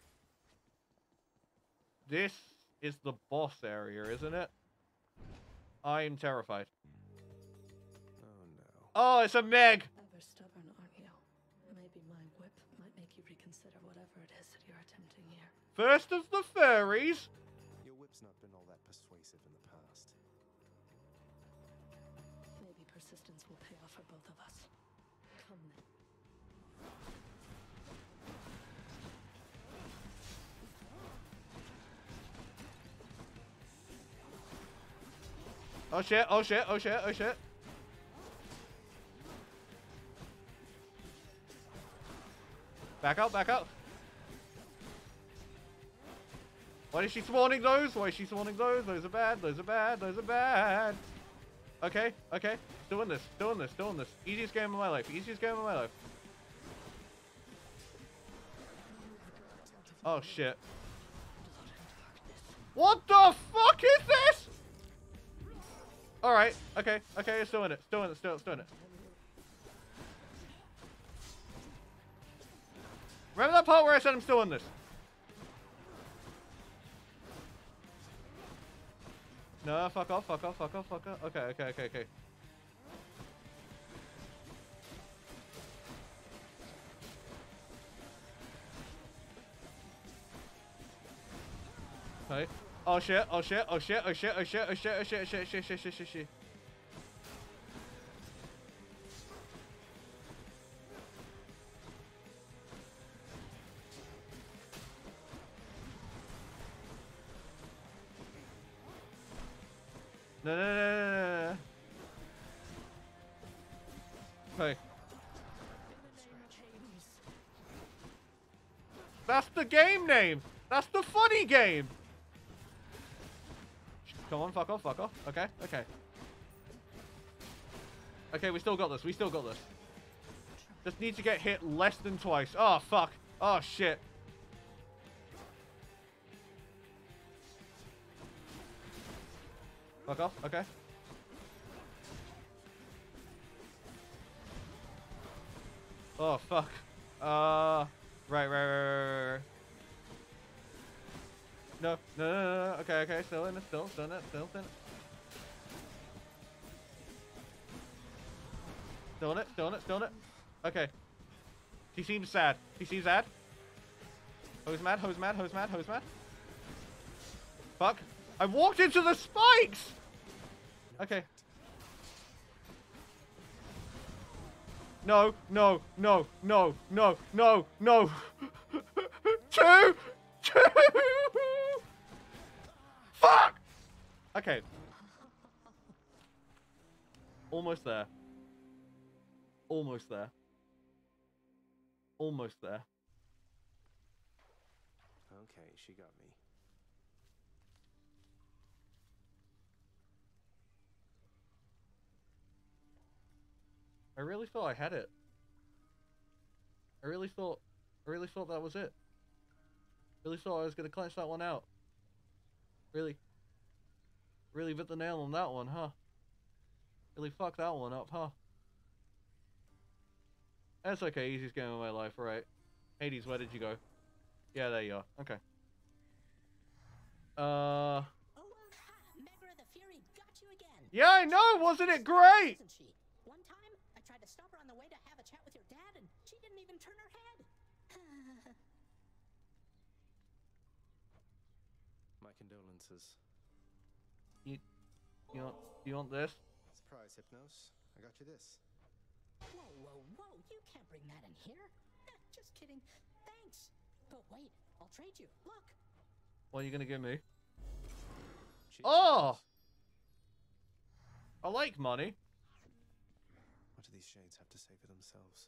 This is the boss area, isn't it? I'm terrified. Oh no. Oh, it's a Meg! Ever stubborn, aren't you? Maybe my whip might make you reconsider whatever it is that you're attempting here. First of the furries! Your whip's not been all that persuasive in the past. Maybe persistence will pay off for both of us. Come then. Oh shit, oh shit, oh shit, oh shit. Back out, back out. Why is she spawning those? Why is she spawning those? Those are bad, those are bad, those are bad. Okay, okay. Doing this, doing this, doing this. Easiest game of my life, easiest game of my life. Oh shit. What the fuck is this? Alright, okay, okay, it's doing it, it's doing it, it's doing it. Remember that part where I said I'm still in this? No, fuck off, fuck off, fuck off, fuck off. Okay, okay, okay, okay. Okay. Oh shit, oh shit, oh shit, oh shit, oh shit, oh shit, oh shit, oh shit, shit, shit, shit, shit, shit. No, no, no, no, no, no. Okay. That's the game name. That's the funny game. Come on, fuck off, fuck off. Okay, okay. Okay, we still got this. We still got this. Just need to get hit less than twice. Oh, fuck. Oh, shit. Fuck off. Okay. Oh, fuck. Right. No. Okay. Still in it. Still in it. Still in it. Okay. He seems sad. Hose mad. Fuck. I walked into the spikes! Okay. No. Two! Fuck! Okay. Almost there. Okay, she got me. I really thought I had it. I really thought that was it. Really thought I was gonna clench that one out. Really hit the nail on that one, huh? Really fucked that one up, huh? That's okay, easiest game of my life, right? Hades, where did you go? Yeah, there you are. Okay. Megra the Fury got you again. Yeah, I know! Wasn't it great? Isn't she? One time, I tried to stop her on the way to have a chat with your dad, and she didn't even turn her head. My condolences. You want this? Surprise, Hypnos. I got you this. Whoa. You can't bring that in here. Just kidding. Thanks. But wait, I'll trade you. Look. What are you gonna give me? Cheers. Oh! I like money. What do these shades have to say for themselves?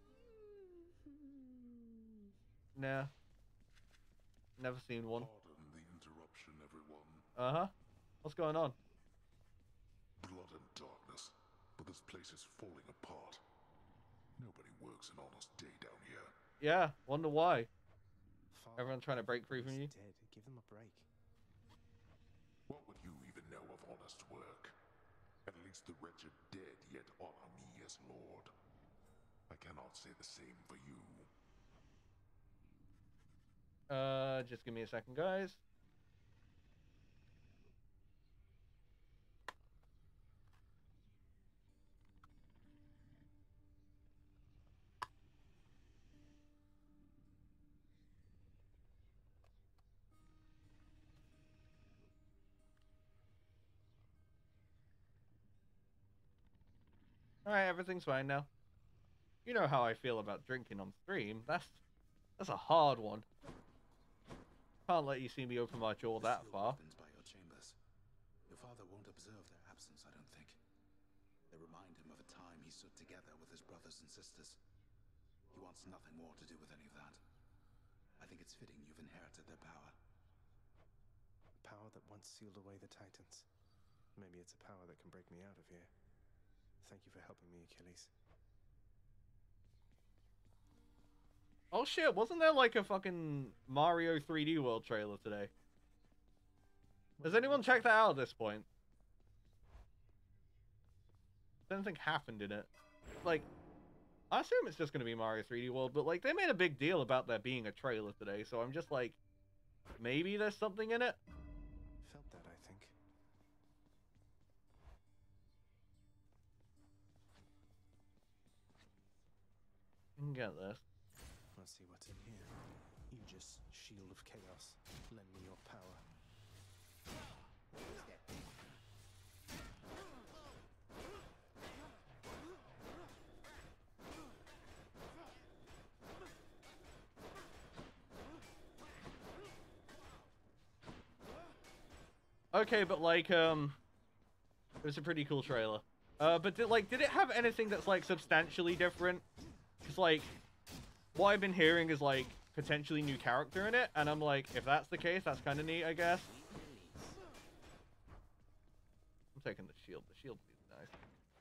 Nah. Never seen one. Pardon the interruption, everyone. Uh-huh. What's going on? Blood and darkness, but this place is falling apart. Nobody works an honest day down here. Yeah, wonder why. Father, Everyone trying to break free from you? dead. Give them a break. What would you even know of honest work? At least the wretched dead yet honor me as Lord. I cannot say the same for you. Just give me a second, guys. Alright, everything's fine now. You know how I feel about drinking on stream. That's a hard one. Can't let you see me open my jaw that far. By your chambers. Your father won't observe their absence, I don't think. They remind him of a time he stood together with his brothers and sisters. He wants nothing more to do with any of that. I think it's fitting you've inherited their power. Power that once sealed away the Titans. Maybe it's a power that can break me out of here. Thank you for helping me, Achilles. Oh shit, wasn't there like a fucking Mario 3D World trailer today? Has anyone checked that out at this point? Anything happened in it? Like, I assume it's just gonna be Mario 3D World, but like, they made a big deal about there being a trailer today, so I'm just like, maybe there's something in it? Felt that, I think. You can get this. Let's see what's in here. Aegis, Shield of Chaos. Lend me your power. Okay, but like, it was a pretty cool trailer. But did it have anything that's like substantially different? Because like, what I've been hearing is like potentially new character in it, and I'm like, if that's the case, that's kind of neat, I guess. I'm taking the shield. The shield is nice.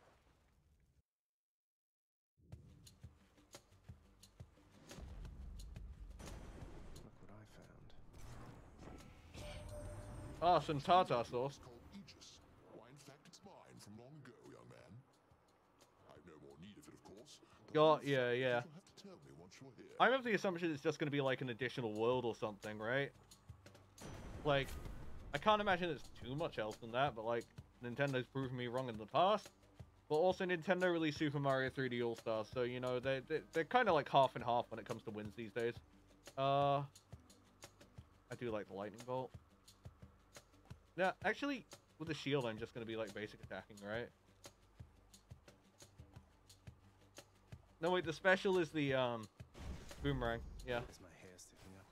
Look what I found. Ah, some tartar sauce. Called Aegis. Why, in fact, it's mine from long ago, young man. I've no more need of it, of course. Yeah. You'll have to tell me once you're here. I'm of the assumption it's just going to be like an additional world or something, right? Like, I can't imagine it's too much else than that, but like, Nintendo's proven me wrong in the past. But also, Nintendo released Super Mario 3D All-Stars, so, you know, they're kind of like half and half when it comes to wins these days. I do like the Lightning Bolt. Yeah, actually, with the shield, I'm just going to be like basic attacking, right? No, wait, the special is the, boomerang, yeah. Is my hair sticking up?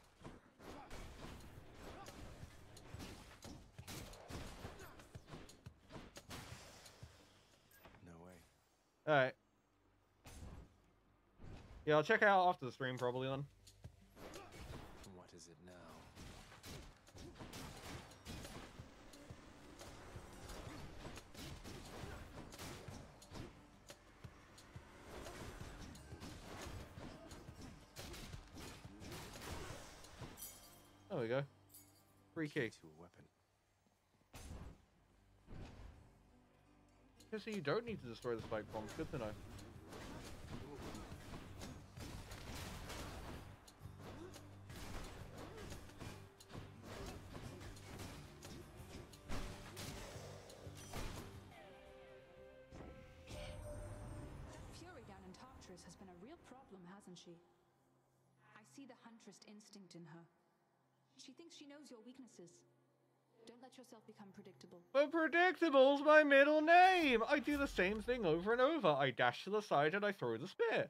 No way. Alright. Yeah, I'll check it out after the stream, probably, then. What is it now? There we go. Free key. To a weapon. So you don't need to destroy the spike bombs. Good to know. Fury down in Tartarus has been a real problem, hasn't she? I see the huntress instinct in her. She thinks she knows your weaknesses. Don't let yourself become predictable. But predictable's my middle name! I do the same thing over and over. I dash to the side and I throw the spear.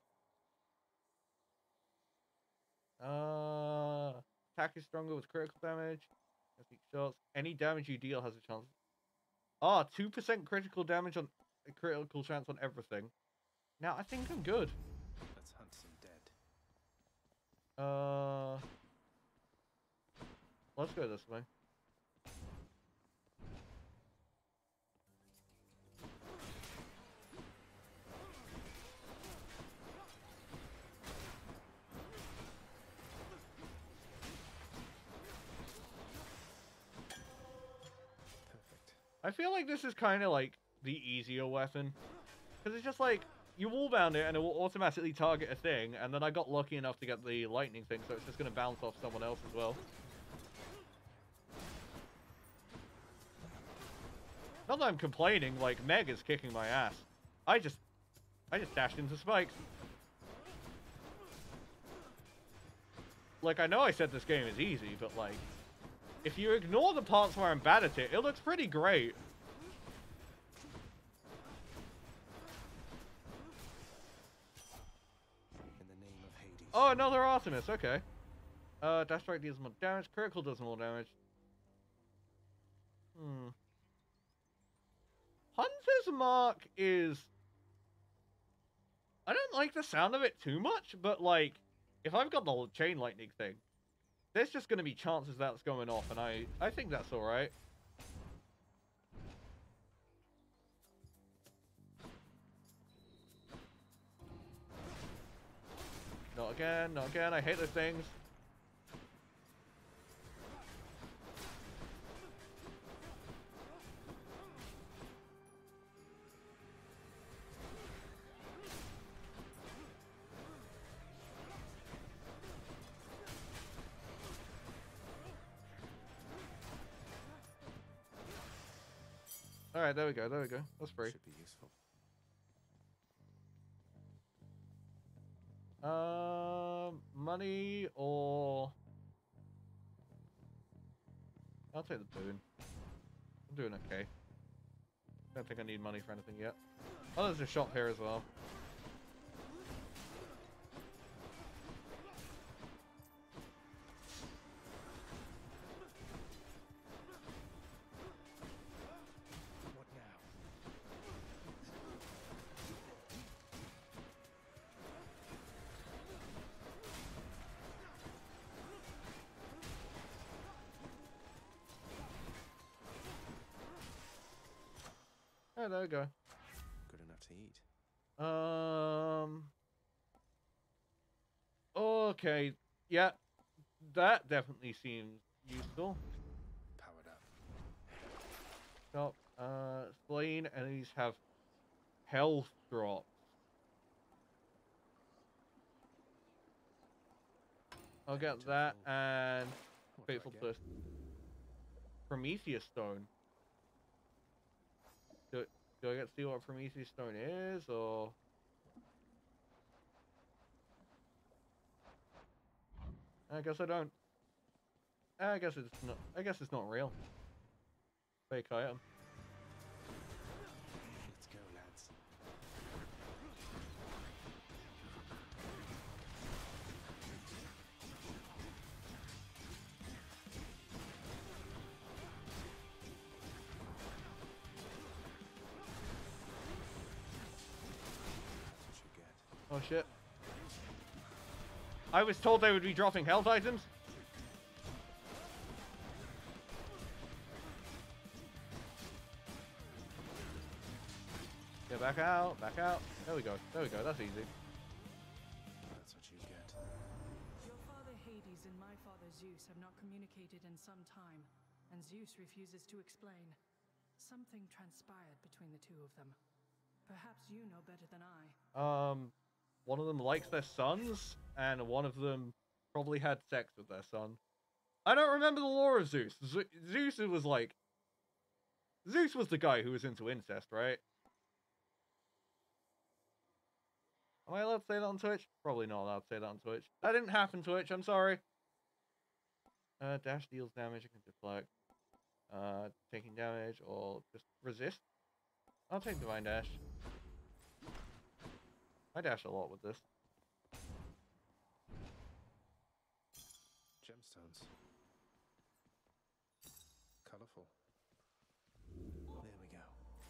Attack is stronger with critical damage. Shots. Any damage you deal has a chance. 2% critical damage on critical chance on everything. Now I think I'm good. Let's hunt some dead. Let's go this way. I feel like this is kind of like the easier weapon. Because it's just like, you wallbound it and it will automatically target a thing, and then I got lucky enough to get the lightning thing, so it's just going to bounce off someone else as well. Not that I'm complaining, like, Meg is kicking my ass. I just dashed into spikes. Like, I know I said this game is easy, but like, if you ignore the parts where I'm bad at it, it looks pretty great. In the name of Hades. Oh, another Artemis, okay. Dash strike deals more damage, critical does more damage. Hunter's Mark is... I don't like the sound of it too much, but like, if I've got the chain lightning thing, there's just going to be chances that's going off, and I think that's alright. Not again, not again, I hate those things. Alright, there we go, there we go. That's free. Should be useful. Money or... I'll take the boon. I'm doing okay. Don't think I need money for anything yet. Oh, there's a shop here as well. What now? Alright, there we go. Good enough to eat. Okay. Yeah. That definitely seems useful. Powered up. Stop. Slain enemies have health drops. I'll get that and Fateful Twist. Prometheus Stone. Do I get to see what Prometheus Stone is, or? I guess I don't. I guess it's not. I guess it's not real. Fake item. Let's go, lads. Oh shit. I was told they would be dropping health items. Get back out, back out. There we go, that's easy. That's what you get. Your father Hades and my father Zeus have not communicated in some time, and Zeus refuses to explain. Something transpired between the two of them. Perhaps you know better than I. One of them likes their sons, and one of them probably had sex with their son. I don't remember the lore of Zeus. Zeus was like... Zeus was the guy who was into incest, right? Am I allowed to say that on Twitch? Probably not allowed to say that on Twitch. That didn't happen, Twitch, I'm sorry. Dash deals damage, you can deflect. Taking damage, or just resist. I'll take Divine Dash. I dash a lot with this. Gemstones. Colorful. There we go.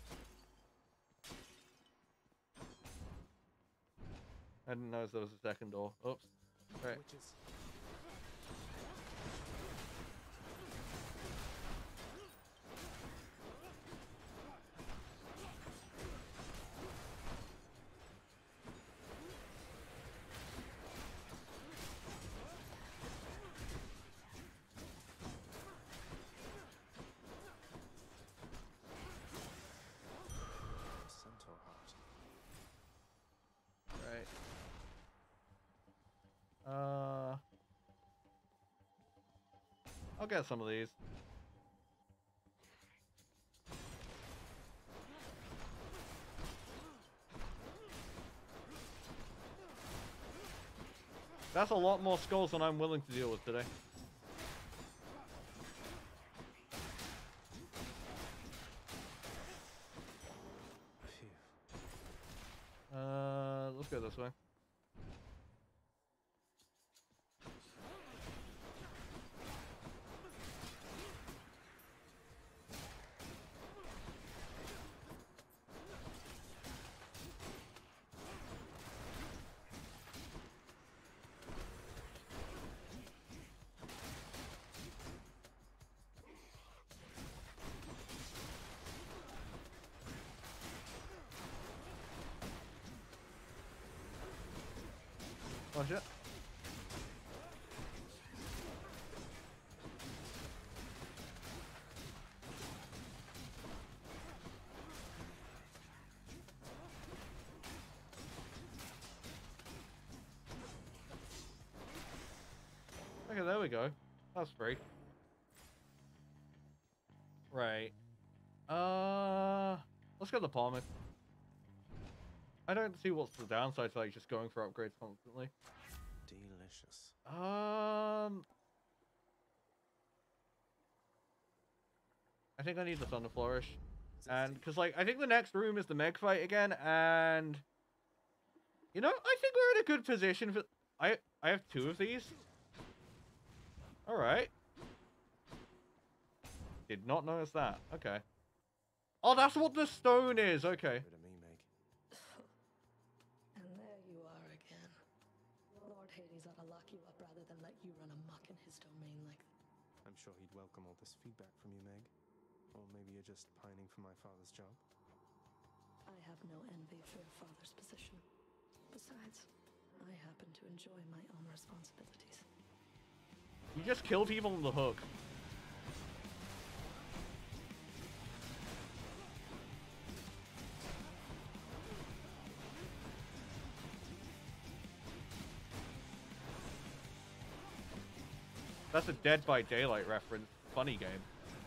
I didn't notice there was a second door. Oops. Right. Witches. Centaur heart. Right. I'll get some of these. That's a lot more skulls than I'm willing to deal with today. Let's go this way. Oh shit. Okay, there we go. That's free. Right. Let's get the Palmer. I don't see what's the downside to like just going for upgrades constantly. Delicious. I think I need the Thunder Flourish. And because like I think the next room is the Meg fight again, and you know, I think we're in a good position for I have 2 of these. Alright. Did not notice that. Okay. Oh, that's what the stone is, okay. And there you are again. Lord Hades ought to lock you up rather than let you run amok in his domain like that. I'm sure he'd welcome all this feedback from you, Meg. Or maybe you're just pining for my father's job. I have no envy for your father's position. Besides, I happen to enjoy my own responsibilities. You just kill people on the hook. That's a Dead by Daylight reference. Funny game.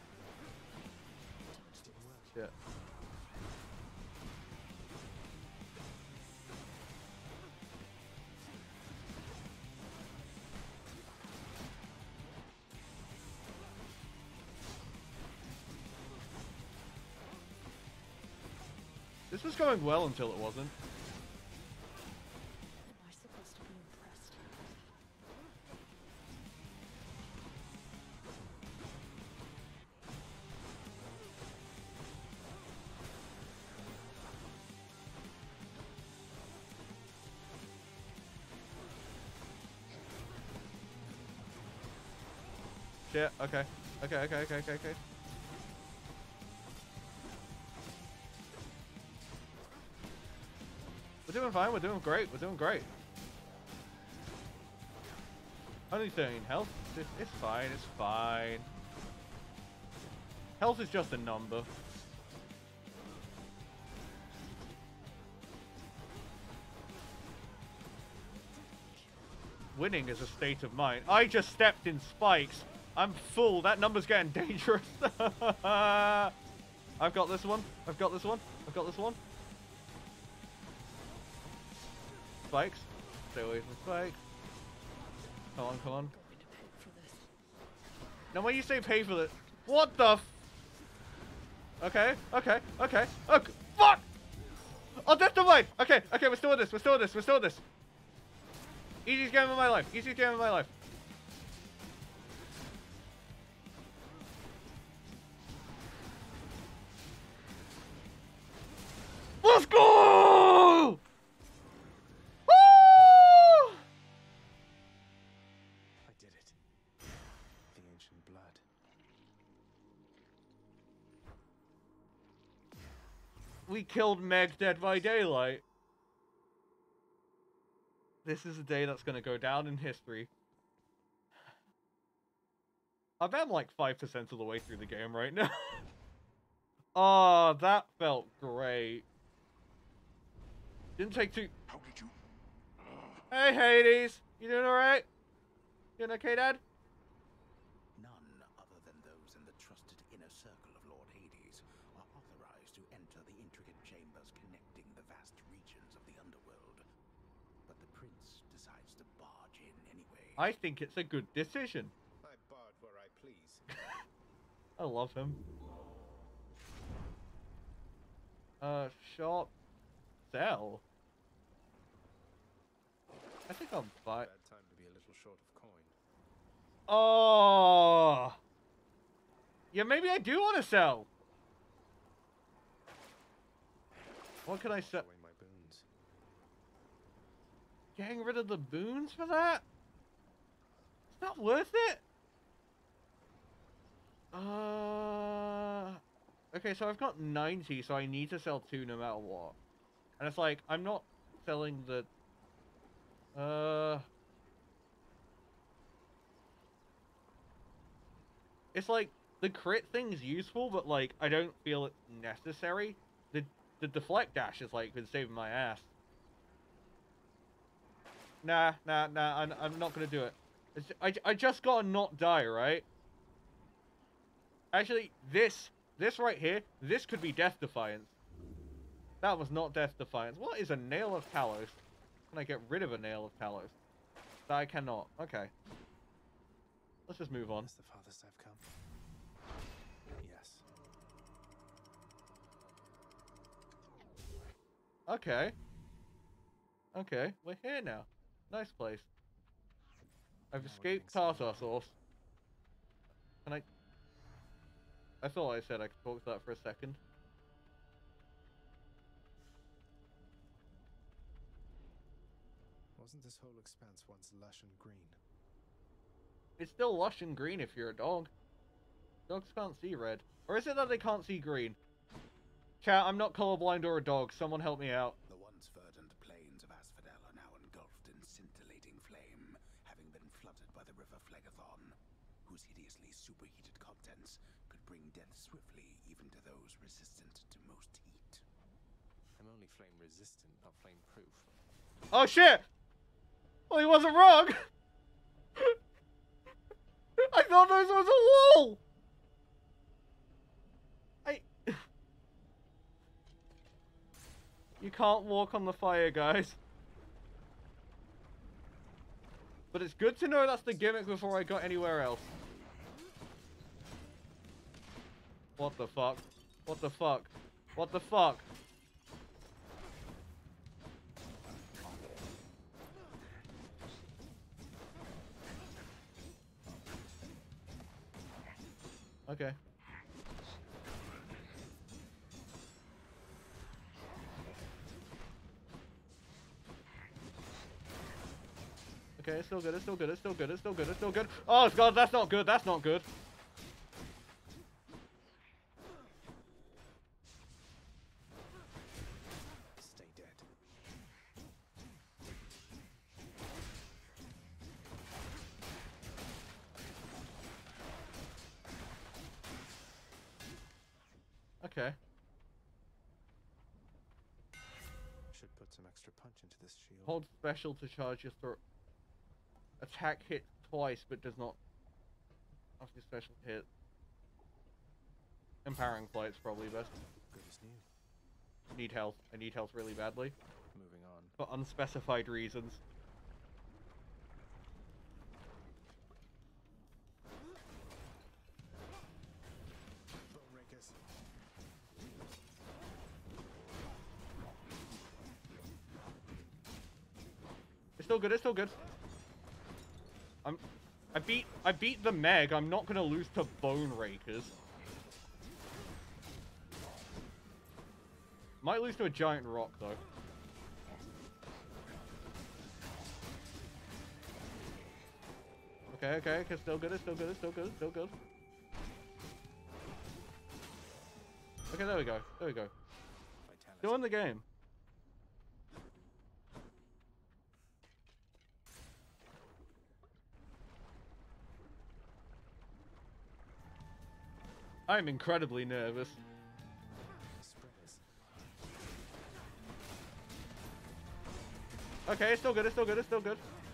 Shit. This was going well until it wasn't. Am I supposed to be impressed? Shit, okay. Okay. We're doing fine, we're doing great, we're doing great. Only 13 health. It's fine, it's fine. Health is just a number. Winning is a state of mind. I just stepped in spikes. I'm full. That number's getting dangerous. I've got this one. I've got this one. I've got this one. Spikes. Stay away from spikes. Come on, come on. Now when you say pay for it, what the f— Okay. Okay. Fuck! Oh, Death Divine! Okay, we're still in this, we're still in this. Easiest game of my life, Let's go! Woo! I did it. The ancient blood. We killed Meg Dead by Daylight. This is a day that's going to go down in history. I bet I'm like 5% of the way through the game right now. Oh, that felt great. Didn't take too— How did you? Hey, Hades! You doing alright? Doing okay, Dad? None other than those in the trusted inner circle of Lord Hades are authorized to enter the intricate chambers connecting the vast regions of the underworld. But the prince decides to barge in anyway. I think it's a good decision. I barge where I please. I love him. Shop. Sell. I think I'm fine. Bad time to be a little short of coin. Oh! Yeah, maybe I do want to sell. What can I sell? Away my boons. Getting rid of the boons for that? It's not worth it. Okay, so I've got 90, so I need to sell 2 no matter what. And it's like, I'm not selling the... It's like, the crit thing's useful, but like, I don't feel it's necessary. The deflect dash has like been saving my ass. Nah, I'm not gonna do it. I just gotta not die, right? Actually, this right here, this could be Death Defiance. That was not Death Defiance. What is a Nail of Talos? Can I get rid of a Nail of Talos? That I cannot. Okay. Let's just move on. Is the farthest I've come? Yes. Okay. Okay, we're here now. Nice place. I've escaped Tartar Sauce. Can I thought I said I could talk to that for a second. Wasn't this whole expanse once lush and green? It's still lush and green if you're a dog. Dogs can't see red. Or is it that they can't see green? Chat, I'm not colorblind or a dog. Someone help me out. The once verdant plains of Asphodel are now engulfed in scintillating flame, having been flooded by the river Phlegethon, whose hideously superheated contents could bring death swiftly even to those resistant to most heat. I'm only flame resistant, not flame proof. Oh shit! Well, he wasn't wrong! I thought this was a wall! You can't walk on the fire, guys. But it's good to know that's the gimmick before I got anywhere else. What the fuck? What the fuck? What the fuck? Okay. Okay, it's still good, it's still good, it's still good, it's still good, it's still good. Oh god, that's not good, that's not good. Stay dead. Okay. Should put some extra punch into this shield. Hold special to charge your throat. Attack hit twice, but does not after special hit. Empowering flight's probably best. Good as new. Need health. I need health really badly. Moving on. For unspecified reasons. Bone rakers. It's still good, it's still good. I beat the Meg, I'm not gonna lose to Bone Rakers. Might lose to a giant rock though. Okay, it's still good, it's still good, it's still good, it's still good. Okay, there we go, there we go. Still in the game. I'm incredibly nervous. Okay, it's still good, it's still good, it's still good.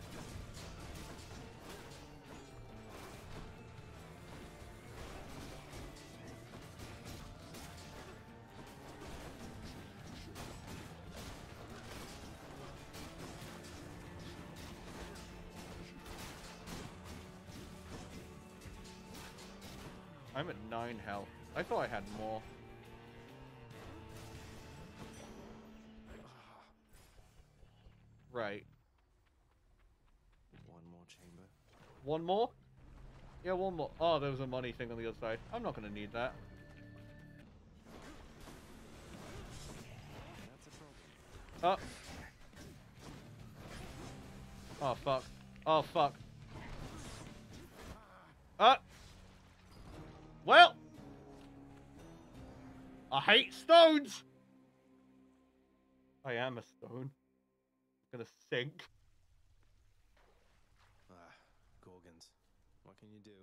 I'm at 9 health. I thought I had more. Right. One more chamber. One more? Yeah, one more. Oh, there was a money thing on the other side. I'm not gonna need that. That's a problem. Oh. Oh, fuck. Oh, fuck. Well! I hate stones! I am a stone. I'm gonna sink. Gorgons. What can you do?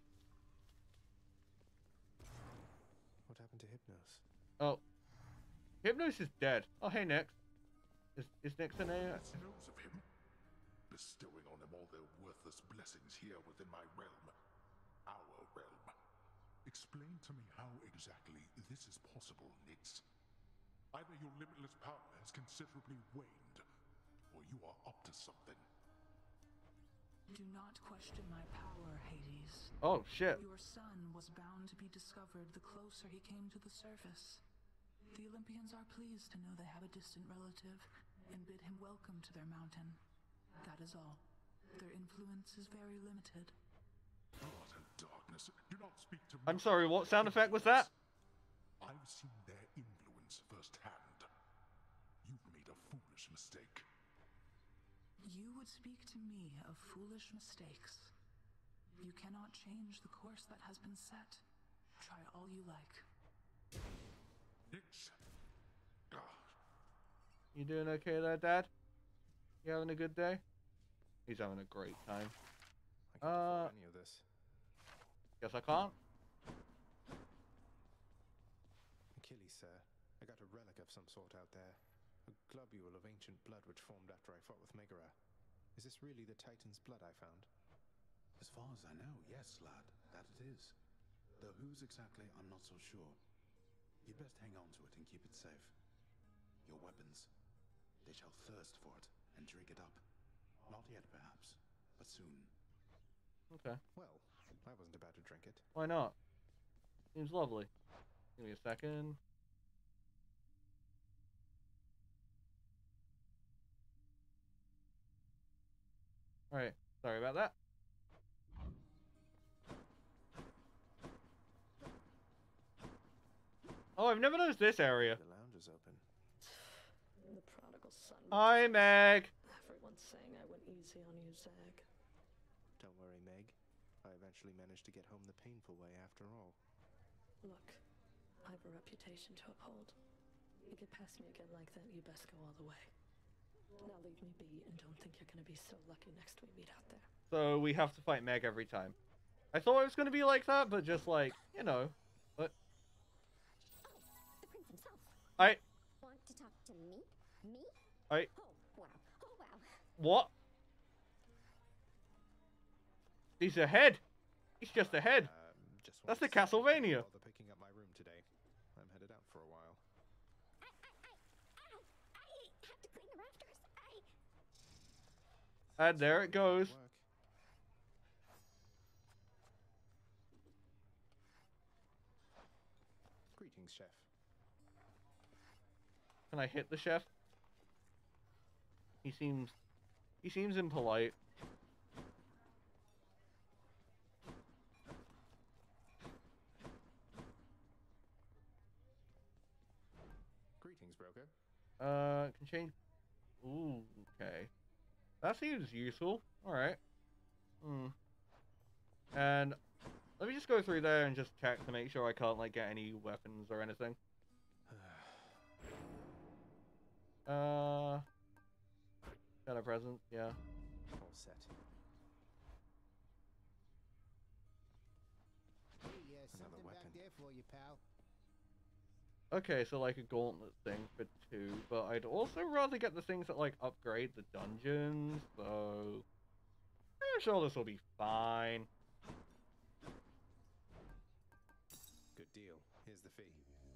What happened to Hypnos? Oh. Hypnos is dead. Oh, hey, Nyx. Is Nyx an AI? It's knows of him, bestowing on him all their worthless blessings here within my realm. Our realm. Explain to me how exactly this is possible, Nyx. Either your limitless power has considerably waned, or you are up to something. Do not question my power, Hades. Oh, shit. Your son was bound to be discovered the closer he came to the surface. The Olympians are pleased to know they have a distant relative and bid him welcome to their mountain. That is all. Their influence is very limited. Blood and darkness. Do not speak to me. I'm sorry, what sound effect was that? I've seen their influence firsthand. You've made a foolish mistake. You would speak to me of foolish mistakes. You cannot change the course that has been set. Try all you like. Nix. You doing okay there, Dad? You having a good day? He's having a great time. I can't afford any of this. Guess I can't. Achilles, sir. I got a relic of some sort out there. A globule of ancient blood which formed after I fought with Megara. Is this really the Titan's blood I found? As far as I know, yes, lad, that it is. Though whose exactly, I'm not so sure. You'd best hang on to it and keep it safe. Your weapons, they shall thirst for it and drink it up. Not yet, perhaps, but soon. Okay. Well, I wasn't about to drink it. Why not? Seems lovely. Give me a second. Alright, sorry about that. Oh, I've never noticed this area. The lounge is open. The prodigal son. Hi, Meg. Everyone's saying I went easy on you, Zag. Don't worry, Meg. I eventually managed to get home the painful way after all. Look, I have a reputation to uphold. You get past me again like that, you best go all the way. Now leave me be and don't think you're gonna be so lucky next we meet out there. So we have to fight Meg every time. I thought it was going to be like that, but just like, you know. But The prince himself. I... Want to talk to me? Me? I... Oh, wow. Oh, wow. What? He's ahead. He's just ahead. That's the Castlevania. Bother picking up my room today. I'm headed out for a while. I have to clean the rafters. And there it goes. Greetings, chef. Can I hit the chef? He seems impolite. Greetings, broker. Can change. Ooh, okay. That seems useful. Alright. And let me just go through there and just check to make sure I can't, like, get any weapons or anything. Got a present, yeah. All set. Hey, something back there for you, pal. Okay, so like a gauntlet thing for 2, but I'd also rather get the things that like upgrade the dungeons, so I'm sure this will be fine. Good deal. Here's the fee.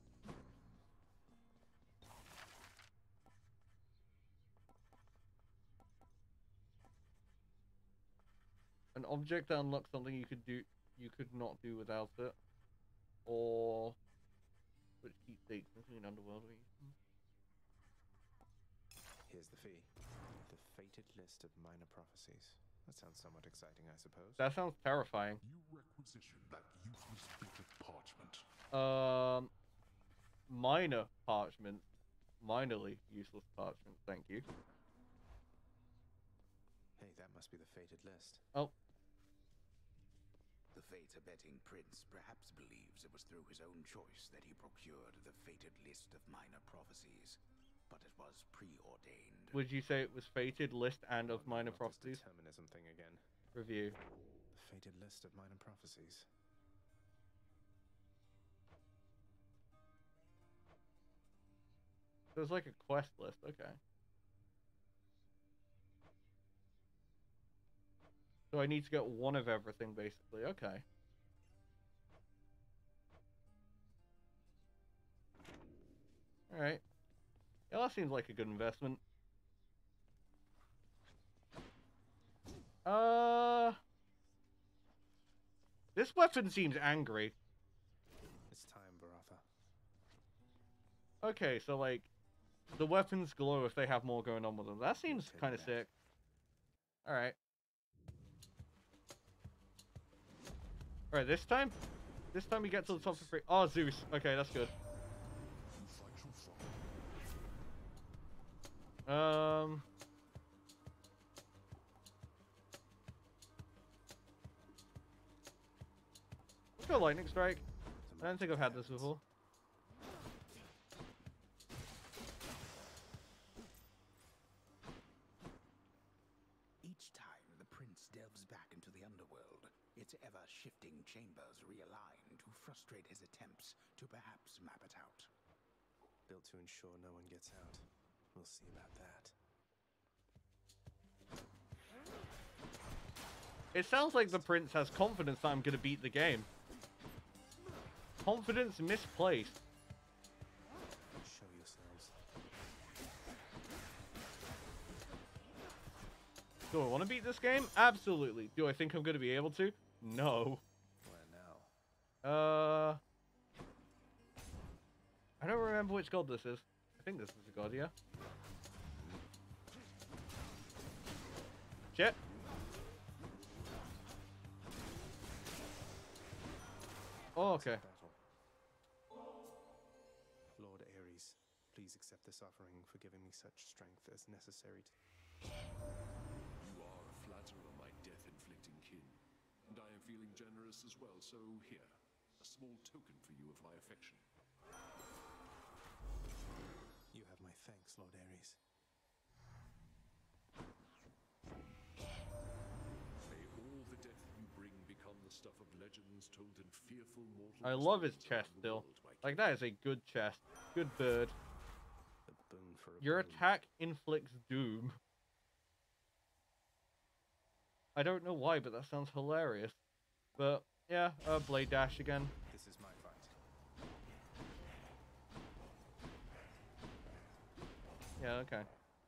An object that unlocks something you could not do without it, or which keeps stakes between underworld. Here's the fee. The fated list of minor prophecies. That sounds somewhat exciting, I suppose. That sounds terrifying. You requisition that useless bit of parchment. Minor parchment. Minorly useless parchment, thank you. Hey, that must be the fated list. Oh. The fate-abetting prince perhaps believes it was through his own choice that he procured the fated list of minor prophecies, but it was preordained. Would you say it was fated list and of minor prophecies? Determinism thing again. Review. The fated list of minor prophecies. There's like a quest list, okay. So I need to get one of everything, basically. Okay. Alright. Yeah, that seems like a good investment. This weapon seems angry. It's time, Baratha. Okay, so like, the weapons glow if they have more going on with them. That seems kind of sick. Alright. Alright, this time we get to the top for free. Oh, Zeus. Okay, that's good. Let's go Lightning Strike. I don't think I've had this before. back into the underworld, its ever-shifting chambers realign to frustrate his attempts to perhaps map it out. Built to ensure no one gets out. We'll see about that. It sounds like the prince has confidence that I'm gonna beat the game. Confidence misplaced. Show yourselves. Do I want to beat this game? Absolutely. Do I think I'm gonna be able to? No. Where now? I don't remember which god this is. I think this is a god, yeah. Shit. Oh, okay. Lord Ares, please accept this offering for giving me such strength as necessary to... You are a flatterer, my death-inflicting kin. And I am feeling generous as well, so here, a small token for you of my affection. You have my thanks, Lord Ares. May all the death you bring become the stuff of legends told in fearful mortal... I love his stories chest around the still. world, my Like, that is a good chest. Good bird. A boon for a Your boon. attack inflicts doom. I don't know why, but that sounds hilarious. But, yeah, blade dash again. This is my fight. Yeah, okay.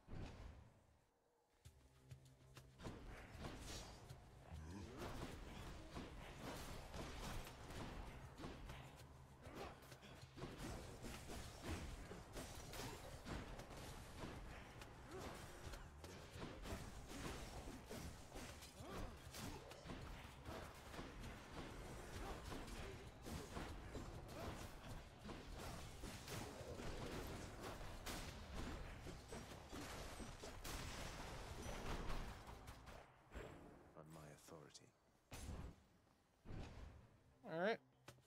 On my authority. Alright.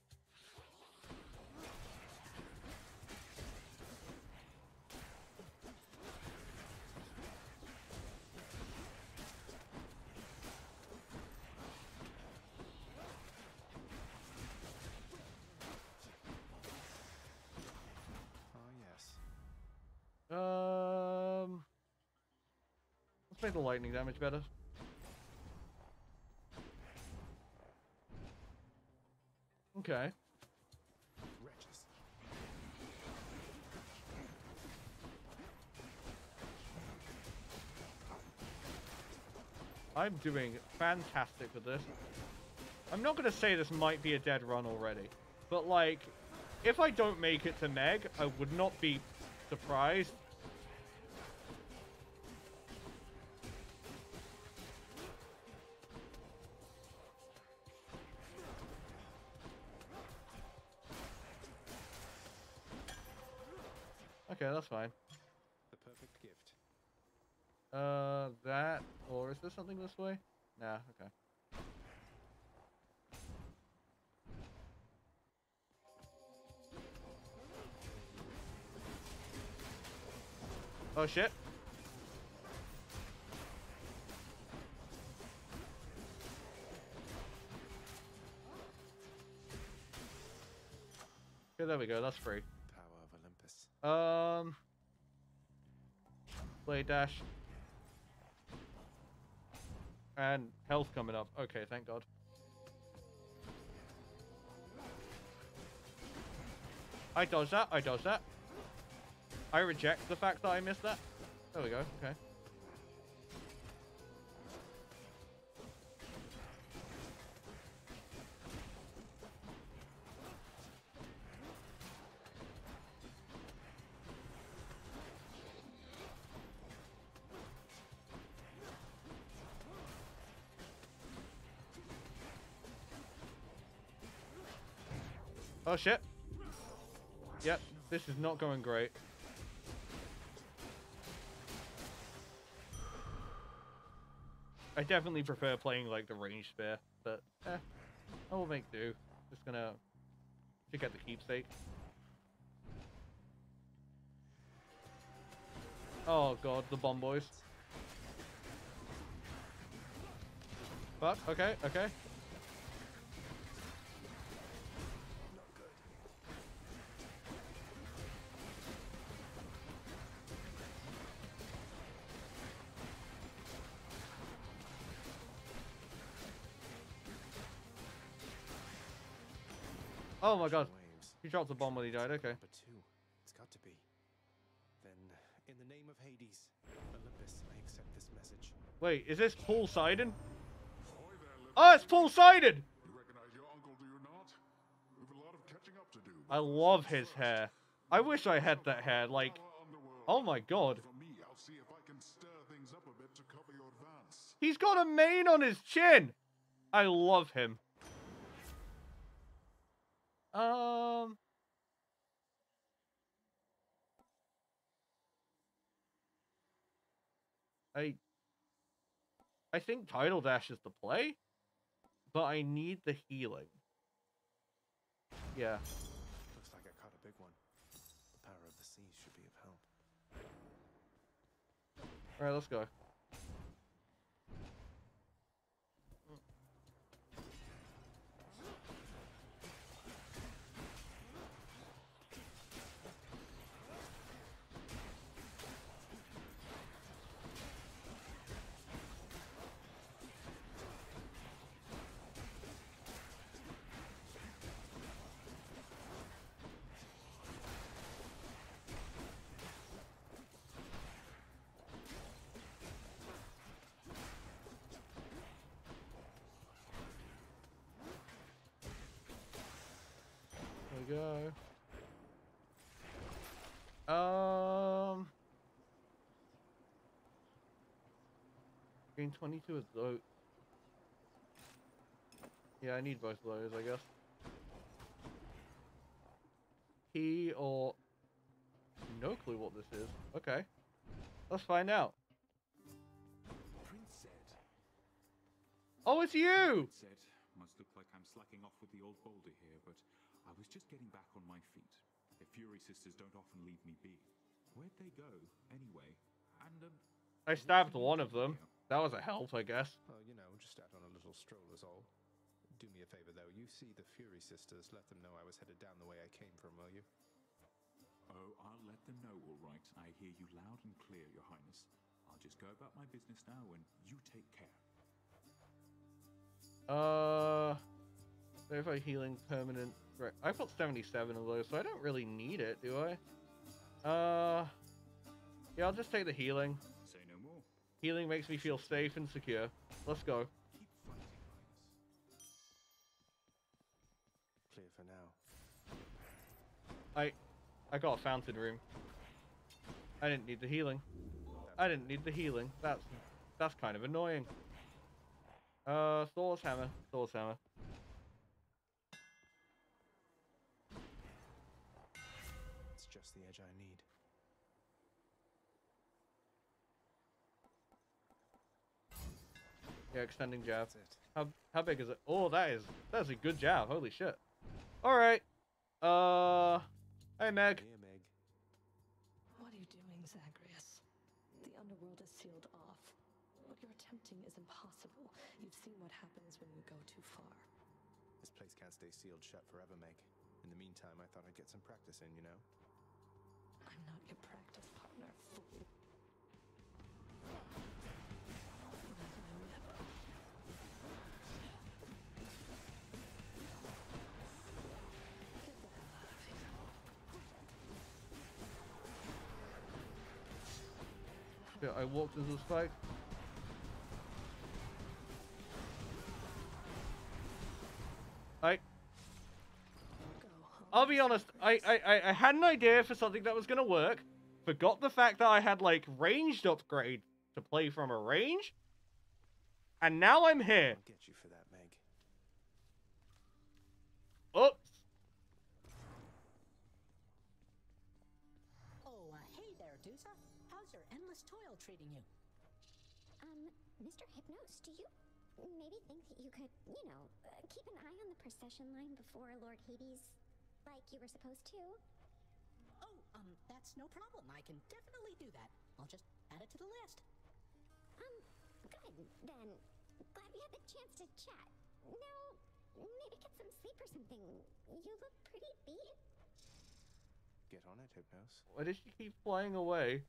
Ah, yes. Let's make the lightning damage better. Okay. Wretches. I'm doing fantastic with this. I'm not gonna say this might be a dead run already, but like, if I don't make it to Meg, I would not be surprised. Okay, that's fine. The perfect gift. That, or is there something this way? Nah, okay. Oh shit. Okay, there we go, that's free. Power of Olympus. Blade dash. And health coming up. Okay, thank God. I dodged that, I dodged that. I reject the fact that I missed that. There we go, okay. Oh shit. Yep, this is not going great. I definitely prefer playing like the range spear, but I will make do. Just gonna to get the keepsake. Oh god, the bomb boys. Fuck. Okay. Okay. Oh my god. He dropped the bomb when he died, okay. Number 2. It's got to be. Then, in the name of Hades, Olympus, I accept this message. Wait, is this Paul Sidon? Oh, it's Paul Sidon! You recognize your uncle, do you not? We've a lot of catching up to do. I love his hair. I wish I had that hair, like... Oh my god. For me, I'll see if I can stir things up a bit to cover your advance. He's got a mane on his chin! I love him. I think Tidal Dash is the play, but I need the healing. Yeah. Looks like I caught a big one. The power of the seas should be of help. Alright, let's go. There we go. Gain 22 is low. Yeah, I need both of those, I guess. He or... No clue what this is. Okay. Let's find out. Prince said. Oh, it's you! Prince said. Must look like I'm slacking off with the old boulder here, but I was just getting back on my feet. The Fury Sisters don't often leave me be. Where'd they go, anyway? And, I stabbed one of them. That was a help, I guess. Well, you know, just out on a little stroll is all. Do me a favor, though. You see the Fury Sisters, let them know I was headed down the way I came from, will you? Oh, I'll let them know, all right. I hear you loud and clear, Your Highness. I'll just go about my business now, and you take care. Verify healing permanent. Right, I've got 77 of those, so I don't really need it, do I? Yeah, I'll just take the healing. Say no more. Healing makes me feel safe and secure. Let's go. Keep fighting, Highness. Clear for now. I got a fountain room. I didn't need the healing. I didn't need the healing. That's kind of annoying. Thor's hammer. Thor's hammer. It's just the edge I need. Yeah, extending jab. That's it. How big is it? Oh, that's a good jab. Holy shit. All right. Hey Meg. Here, Meg. What are you doing, Zagreus? The underworld is sealed off. What you're attempting is impossible. You've seen what happens when you go too far. This place can't stay sealed shut forever, Meg. In the meantime, I thought I'd get some practice in, you know? I'm not your practice partner, fool. Yeah, I walked into the spike. I'll be honest, I had an idea for something that was gonna work. Forgot the fact that I had like ranged upgrade to play from a range. And now I'm here. I'll get you for that, Meg. Oops. Oh, hey there, Dusa. How's your endless toil treating you? Mr. Hypnos, do you maybe think that you could, you know, keep an eye on the procession line before Lord Hades, like you were supposed to? Oh, that's no problem. I can definitely do that. I'll just add it to the list. Good. Then, glad we had the chance to chat. Now, maybe get some sleep or something. You look pretty beat. Get on it, Hypnos. Why does she keep flying away?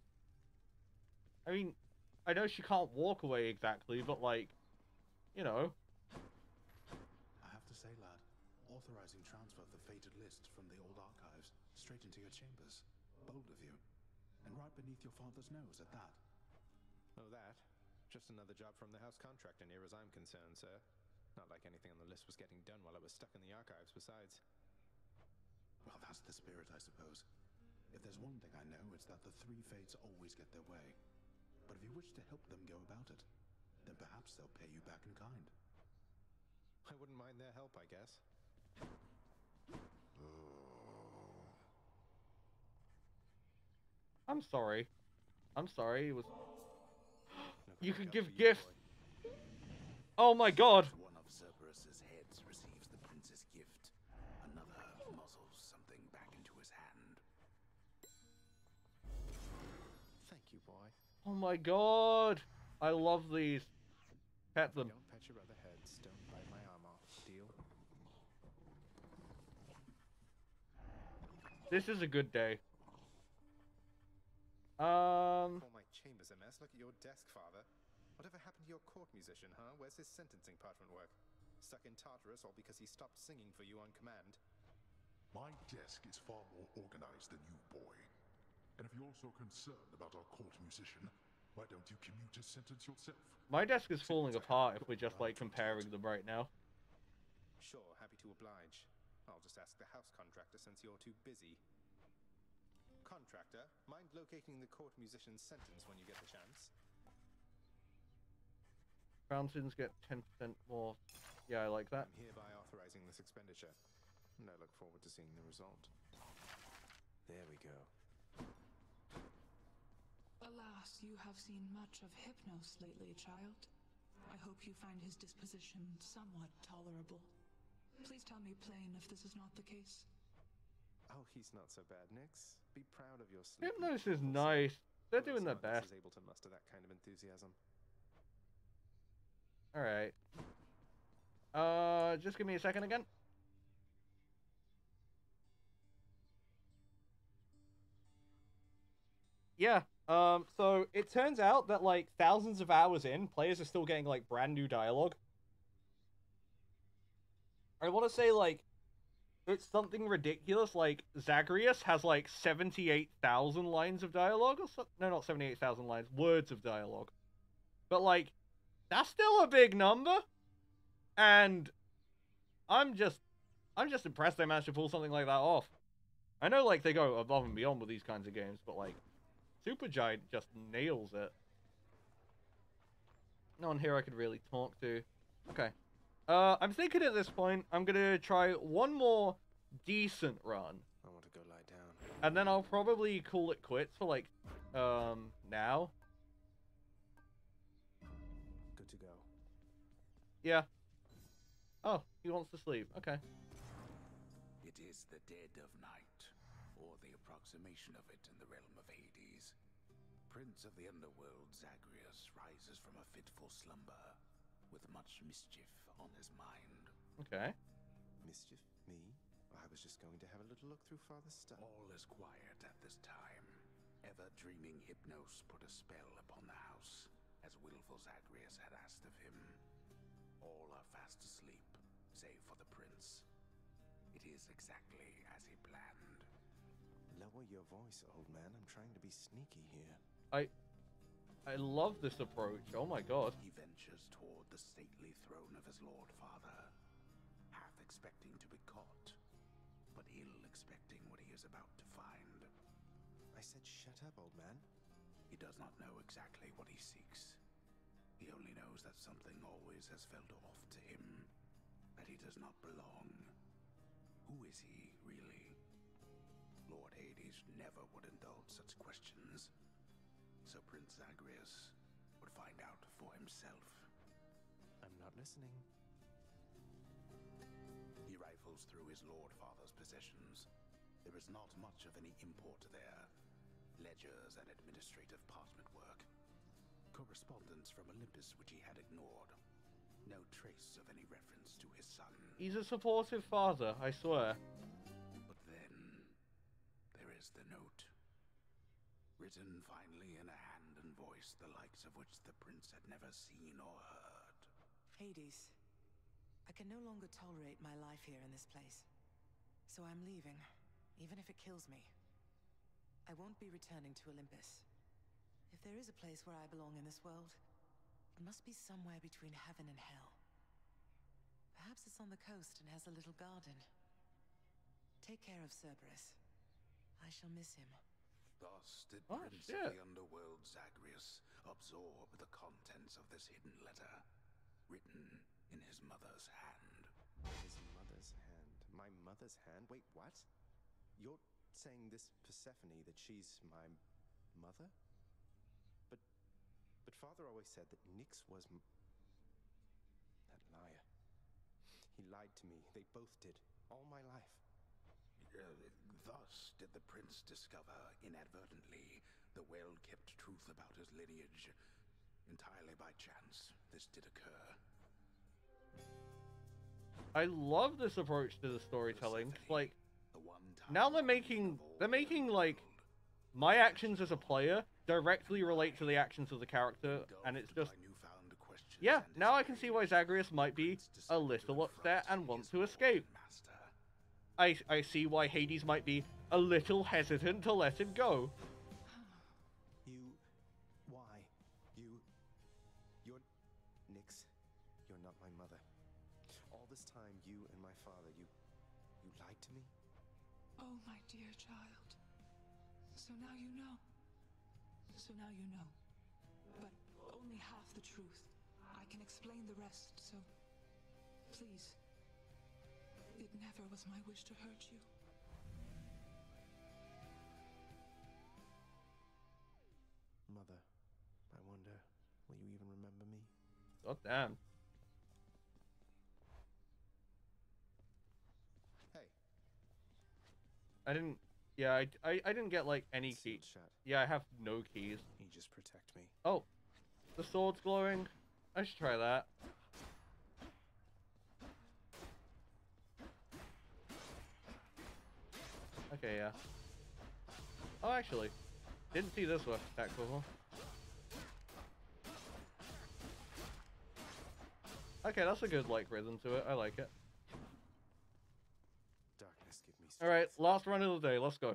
I mean, I know she can't walk away exactly, but like, you know. I have to say, lad, authorizing transfer of the fated list from the old archives straight into your chambers. Bold of you. And right beneath your father's nose at that. Oh, that? Just another job from the house contractor near as I'm concerned, sir. Not like anything on the list was getting done while I was stuck in the archives besides. Well, that's the spirit, I suppose. If there's one thing I know, it's that the three fates always get their way. But if you wish to help them go about it, then perhaps they'll pay you back in kind. I wouldn't mind their help, I guess. I'm sorry. I'm sorry. It was. You could give gifts. Oh my god. One of Cerberus's heads receives the prince's gift. Another muzzles something back into his hand. Thank you, boy. Oh my god. I love these. Pet them. Don't pet your other heads. Don't bite my arm off. Deal? This is a good day. All my chambers a mess. Look at your desk, father. Whatever happened to your court musician, huh? Where's his sentencing parchment work? Stuck in Tartarus all because he stopped singing for you on command? My desk is far more organized than you, boy. And if you're so concerned about our court musician, why don't you commute his sentence yourself? My desk is falling apart if we're just like comparing them right now. Sure, happy to oblige. I'll just ask the house contractor since you're too busy. Contractor, mind locating the court musician's sentence when you get the chance? Fountains get 10% more. Yeah, I like that. I'm hereby authorizing this expenditure, and I look forward to seeing the result. There we go. Alas, you have seen much of Hypnos lately, child. I hope you find his disposition somewhat tolerable. Please tell me plain if this is not the case. Oh, he's not so bad, Nyx. Be proud of your sleep. Hypnos is nice. They're doing their best. Is able to muster that kind of enthusiasm. Alright. Just give me a second again. Yeah. So it turns out that like thousands of hours in, players are still getting like brand new dialogue. I want to say like it's something ridiculous. Like Zagreus has like 78,000 lines of dialogue, or so no, not 78,000 lines, words of dialogue. But like that's still a big number, and I'm just impressed they managed to pull something like that off. I know like they go above and beyond with these kinds of games, but like Supergiant just nails it. No one here I could really talk to. Okay. I'm thinking at this point, I'm gonna try one more decent run. I want to go lie down. And then I'll probably call it quits for like, now. Good to go. Yeah. Oh, he wants to sleep. Okay. It is the dead of night, or the approximation of it in the realm of Hades. Prince of the underworld Zagreus rises from a fitful slumber, with much mischief on his mind. Okay. Mischief? Me? I was just going to have a little look through Father's stuff. All is quiet at this time. Ever-dreaming Hypnos put a spell upon the house, as willful Zagreus had asked of him. All are fast asleep, save for the prince. It is exactly as he planned. Lower your voice, old man. I'm trying to be sneaky here. I love this approach. Oh my god. He ventures toward the stately throne of his lord father, half expecting to be caught, but ill expecting what he is about to find. I said shut up, old man. He does not know exactly what he seeks. He only knows that something always has felt off to him, that he does not belong. Who is he, really? Lord Hades never would indulge such questions, so Prince Zagreus would find out for himself. I'm not listening. He rifles through his lord father's possessions. There is not much of any import there. Ledgers and administrative parchment work. Correspondence from Olympus which he had ignored. No trace of any reference to his son. He's a supportive father, I swear. But then, there is the note. Written finally in a hand and voice the likes of which the prince had never seen or heard. Hades, I can no longer tolerate my life here in this place. So I'm leaving, even if it kills me. I won't be returning to Olympus. If there is a place where I belong in this world, it must be somewhere between heaven and hell. Perhaps it's on the coast and has a little garden. Take care of Cerberus. I shall miss him. Thus did Prince of the Underworld Zagreus absorb the contents of this hidden letter, written in his mother's hand. His mother's hand? My mother's hand? Wait, what? You're saying this Persephone, that she's my mother? But Father always said that Nyx was that liar. He lied to me. They both did. All my life. Thus did the prince discover, inadvertently, the well-kept truth about his lineage. Entirely by chance, this did occur. I love this approach to the storytelling. Like, now they're making like my actions as a player directly relate to the actions of the character, and it's just, yeah, now I can see why Zagreus might be a little upset and want to escape. I see why Hades might be a little hesitant to let him go. You're Nyx. You're not my mother. All this time, you and my father, you lied to me? Oh, my dear child. So now you know. So now you know. But only half the truth. I can explain the rest, so please. It never was my wish to hurt you. Mother, I wonder, will you even remember me? Oh, damn. Hey. I didn't get, like, any keys. Yeah, I have no keys. You just protect me. Oh, the sword's glowing. I should try that. Okay, yeah. Oh, actually, didn't see this one attack before. Okay, that's a good, like, rhythm to it. I like it. Darkness, give me strength. Alright, last run of the day. Let's go.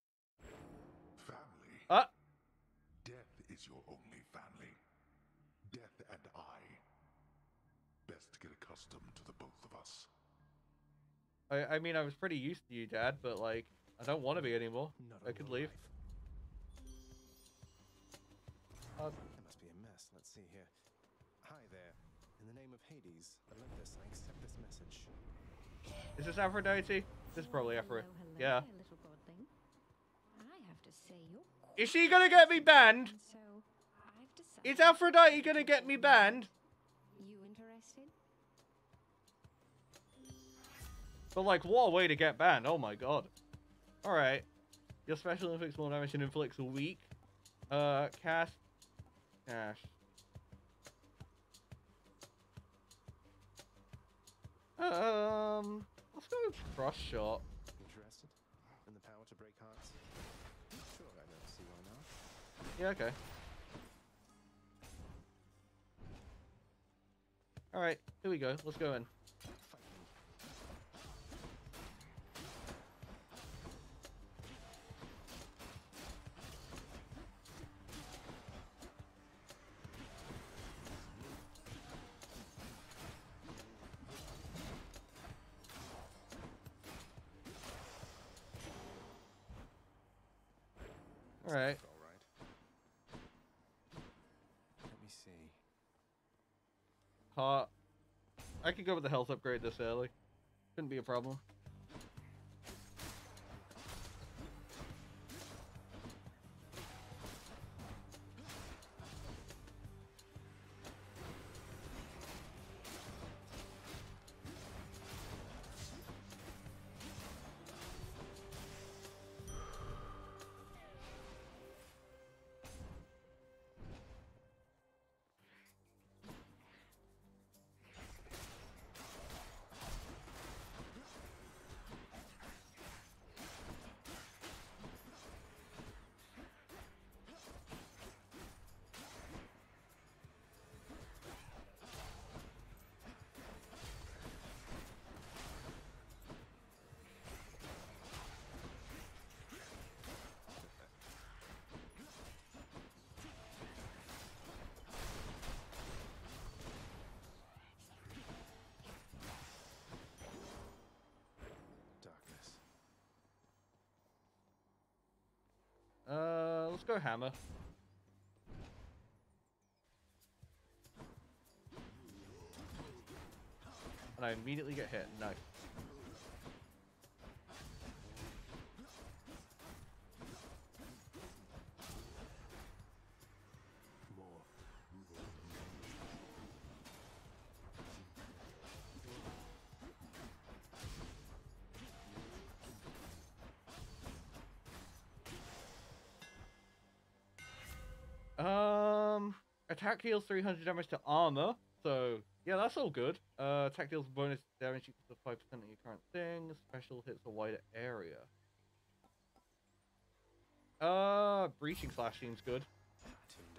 Family. Death is your only family. Death and I. Best get accustomed to the both of us. I mean, I was pretty used to you, Dad, but, like, I don't want to be anymore. I could leave. It must be a mess. Let's see here. Hi there. In the name of Hades, Olympus, I accept this message. Is this Aphrodite? This is probably Aphrodite. Yeah. Little godling. I have to say you're Is she gonna get me banned? so I've decided. Is Aphrodite gonna get me banned? You interested? But, like, what a way to get banned. Oh my god. Alright. Your special inflicts more damage and inflicts a weak. Cast. Cash. Let's go cross shot. Interested? In the power to break hearts? Sure, I don't see why not. Yeah, okay. Alright, here we go. Let's go in. Alright. Let me see. I could go with the health upgrade this early. Couldn't be a problem. go hammer. And I immediately get hit. Nice. Attack deals 300 damage to armor, so yeah, that's all good. Attack deals bonus damage equal to 5% of your current thing. Special hits a wider area. Breaching slash seems good. Tuned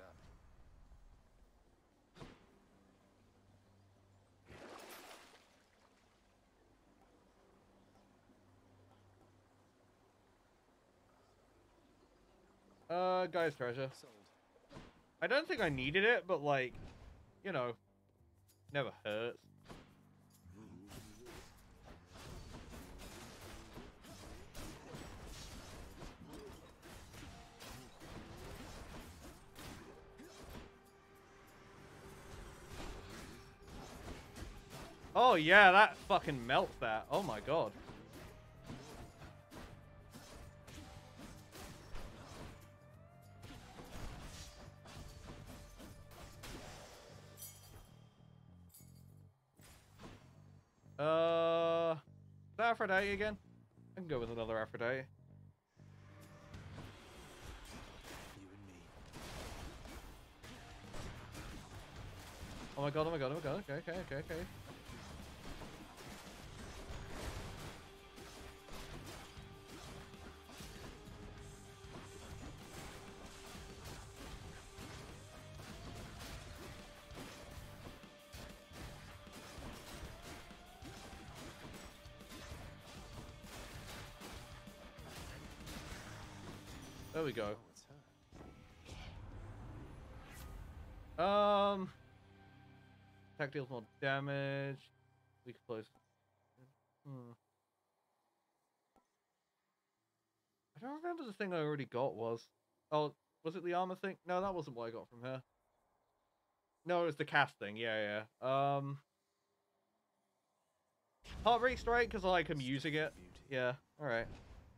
up. Guy's treasure. Sold. I don't think I needed it, but like, you know, never hurts. Oh yeah, that fucking melts that. Oh my god. Is that Aphrodite again? I can go with another Aphrodite. You and me. Oh my god, oh my god, oh my god. Okay. There we go. Attack deals more damage. Weak close. I don't remember the thing I already got was. Oh, was it the armor thing? No, that wasn't what I got from her. No, it was the cast thing. Yeah. Heart rate strike because like I'm using it. Yeah. All right.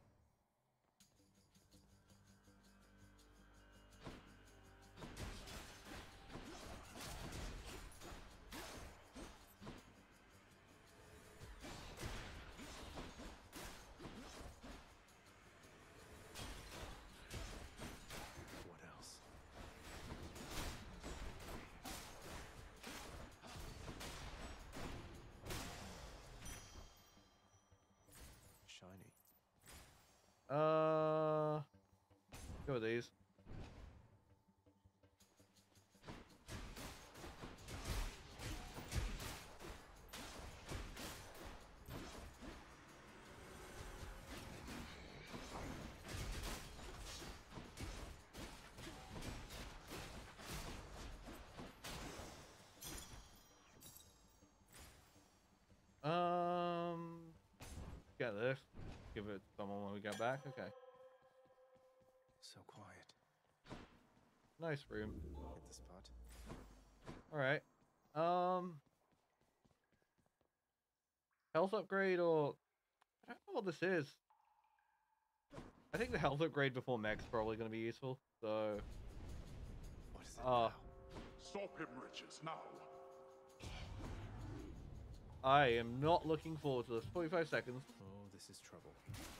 Go with these. Get this. Give it to someone when we get back. Okay. So quiet. Nice room. Hit the spot. Alright. Health upgrade or... I don't know what this is. I think the health upgrade before mech's probably going to be useful, so... What is it now? Stop him, Riches, now! I am not looking forward to this. 45 seconds. Oh, this is trouble.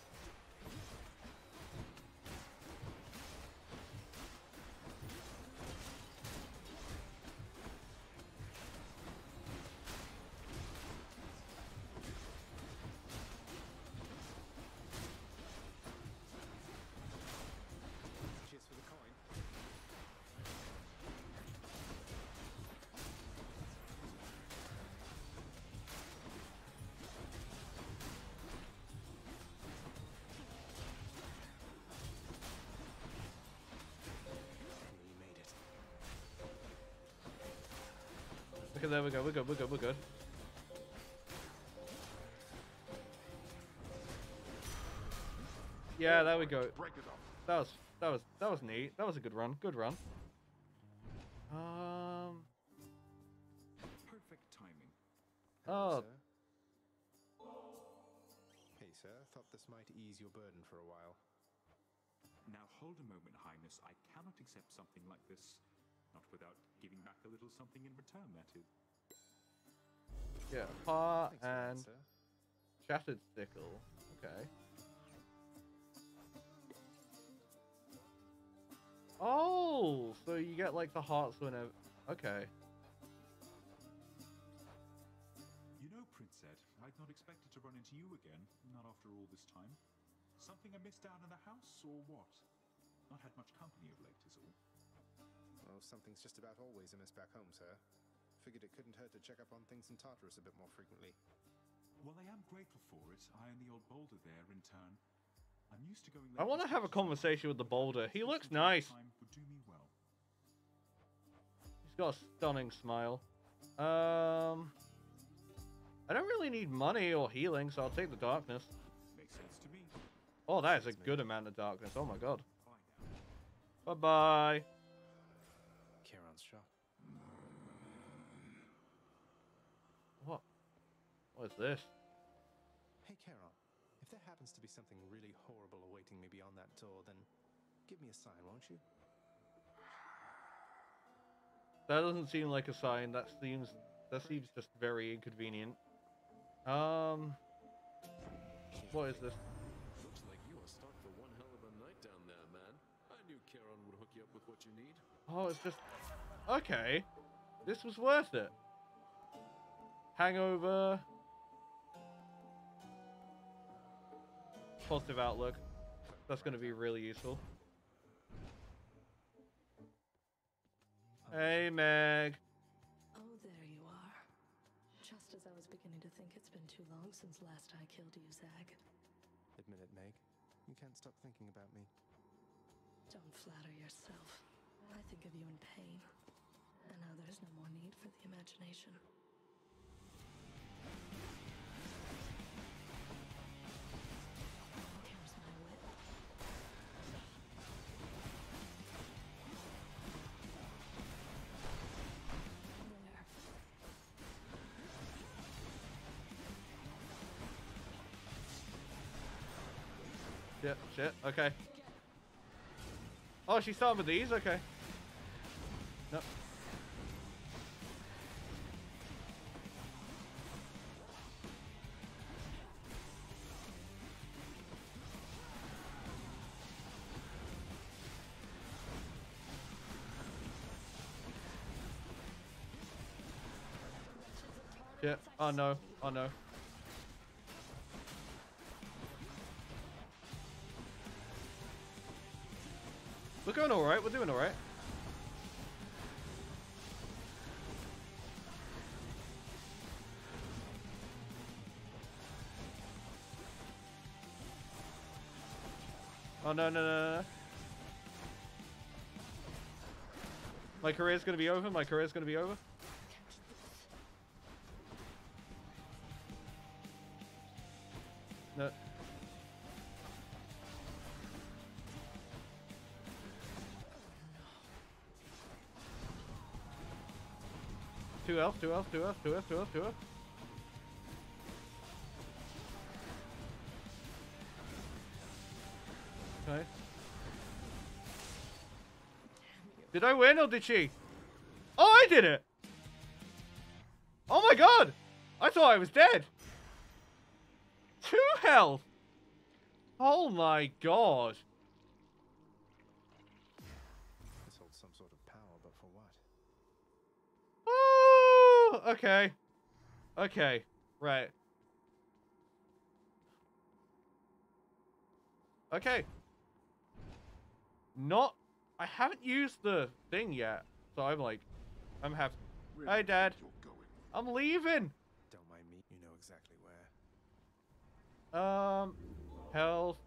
Cheers for the coin. We made it. Okay, there we go. We're good. Yeah, there we go. Break it up. That was was neat. That was a good run. Good run. Perfect timing. Oh. Sir? Hey, sir. Thought this might ease your burden for a while. Now hold a moment, Highness. I cannot accept something like this. Not without giving back a little something in return, that is. Yeah, heart Thanks for that, and sir. shattered sickle. Okay. Oh, so you get like the hearts whenever. Okay. You know, Prince Ed, I'd not expected to run into you again, not after all this time. Something I missed out in the house, or what? Not had much company of late, is all. Well, something's just about always amiss back home, sir. Figured it couldn't hurt to check up on things in Tartarus a bit more frequently. Well, I am grateful for it. I and the old boulder there, in turn. I'm used to going. I want to have a conversation with the boulder. He looks nice. Would do me well. He's got a stunning smile. I don't really need money or healing, so I'll take the darkness. Makes sense to me. Oh, that is a good amount of darkness. Oh my god. Bye-bye. Charon's shop. What? What is this? Hey, Charon. If there happens to be something really horrible awaiting me beyond that door, then give me a sign, won't you? That doesn't seem like a sign. That seems just very inconvenient. What is this? Looks like you are stuck for one hell of a night down there, man. I knew Charon would hook you up with what you need. Oh, it's just... Okay. This was worth it. Hangover. Positive outlook. That's going to be really useful. Hey, Meg. Oh, there you are. Just as I was beginning to think it's been too long since last I killed you, Zag. Admit it, Meg. You can't stop thinking about me. Don't flatter yourself. I think of you in pain. And now there's no more need for the imagination. Here's my whip. Shit, shit, okay. Oh, she's starting with these? Okay. Nope. Shit. Oh no. Oh no. We're going alright, we're doing alright. Oh no, no, no, no. My career's gonna be over, my career's gonna be over. No. Two health, two health, two health, two health, two health, two health. Okay. Did I win or did she? Oh, I did it! Oh my god! I thought I was dead! 2 health! Oh my god! This holds some sort of power, but for what? Oh, okay. Okay, right. Okay. Not... I haven't used the thing yet, so I'm like... I'm happy. Hi, Dad. I'm leaving! Don't mind me. You know exactly where. Health.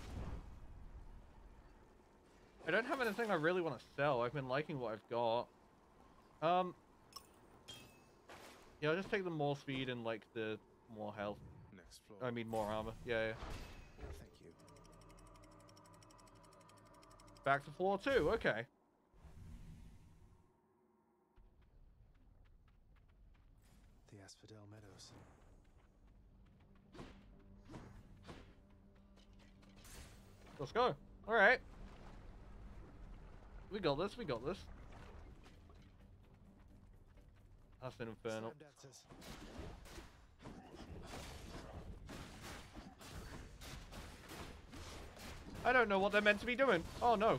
I don't have anything I really want to sell. I've been liking what I've got. Yeah, I'll just take the more speed and like the more health. Next floor. I mean more armor. Yeah, yeah. Thank you. Back to floor 2, okay. The Asphodel Meadows. Let's go. Alright. We got this, we got this. That's an infernal. Slab dancers. I don't know what they're meant to be doing. Oh no.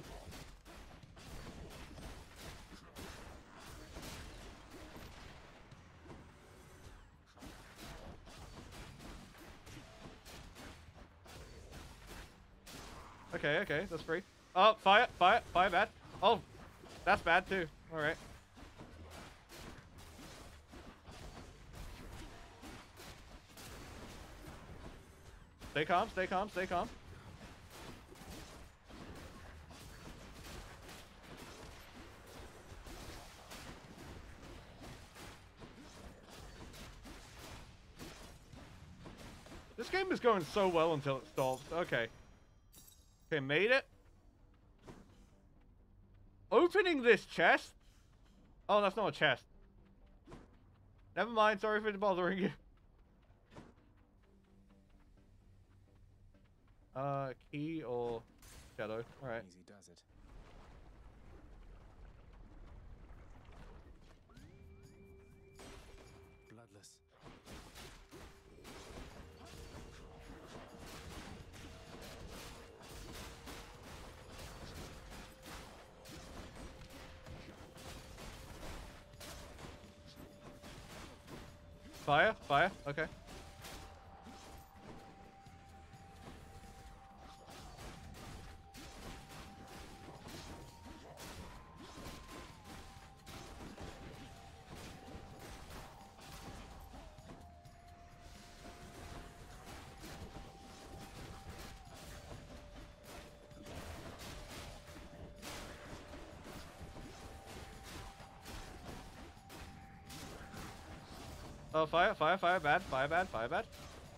Okay, okay, that's free. Oh, fire, fire, fire bad. Oh, that's bad too. Alright. Stay calm, stay calm, stay calm. This game is going so well until it stops. Okay. Okay, made it. Opening this chest? Oh, that's not a chest. Never mind, sorry for bothering you. Key or shadow? Alright. Easy does it. Bloodless. Fire, fire, okay. Oh, fire, fire, fire, bad, fire, bad, fire, bad.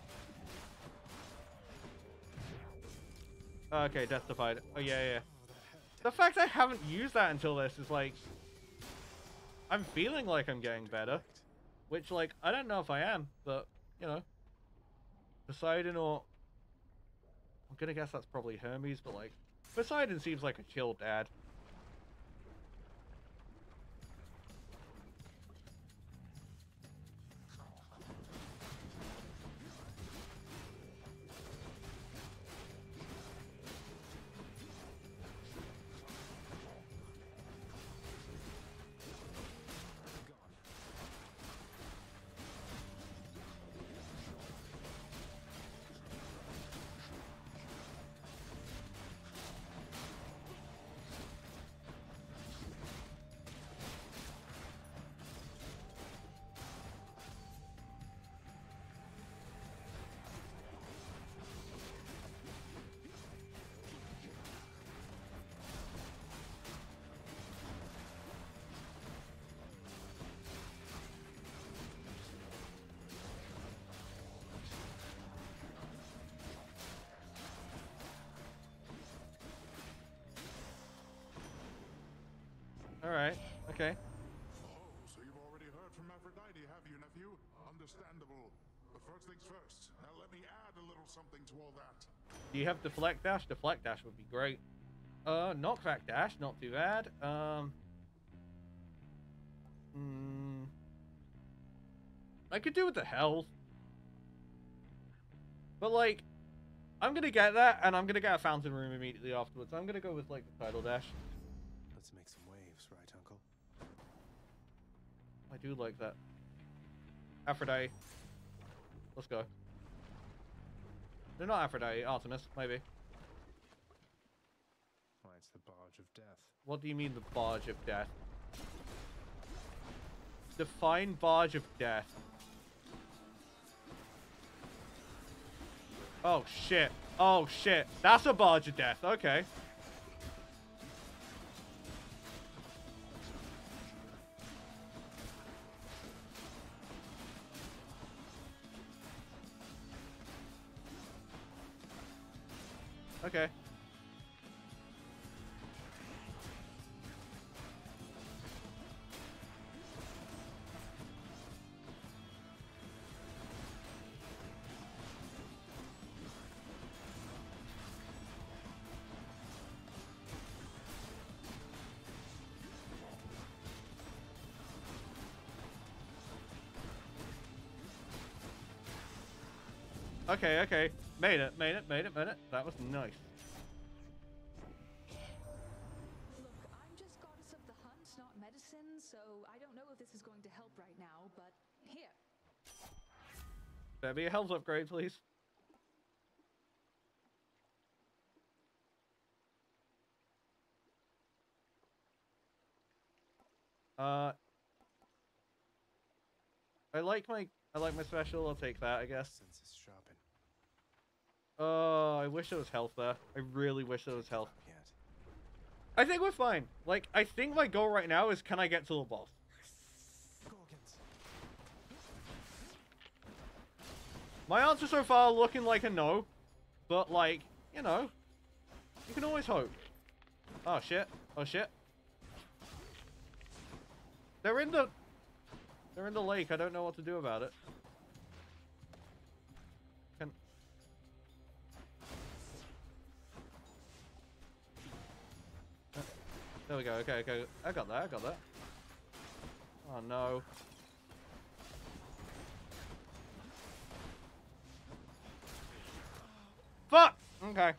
Okay, death defied. Oh, yeah, yeah. The fact I haven't used that until this is like... I'm feeling like I'm getting better. Which, like, I don't know if I am, but, you know. Poseidon or... I'm gonna guess that's probably Hermes, but, like... Poseidon seems like a chill dad. Alright, okay. Oh, so you've already heard from Aphrodite, have you, nephew? Understandable. But first things first. Now let me add a little something to all that. Do you have deflect dash? Deflect dash would be great. Knockback dash, not too bad. I could do with the health. But like, I'm gonna get that, and I'm gonna get a fountain room immediately afterwards. I'm gonna go with like the tidal dash. Let's make some waves, right, Uncle? I do like that. Aphrodite. Let's go. They're not Aphrodite, Artemis, maybe. Why, it's the Barge of Death. What do you mean the Barge of Death? Define Barge of Death. Oh shit. Oh shit. That's a Barge of Death, okay. Okay. Okay, okay. Made it. That was nice. Look, I'm just goddess of the hunt, not medicine, so I don't know if this is going to help right now, but here. Better be a health upgrade, please. I like my special. I'll take that, I guess. Senses sharpen. Oh, I wish there was health there. I really wish there was health. I think we're fine. Like, I think my goal right now is, can I get to the boss? My answer so far looking like a no, but like, you know, you can always hope. Oh shit! Oh shit! They're in the lake. I don't know what to do about it. There we go. Okay, okay. I got that. Oh no. Fuck! Okay.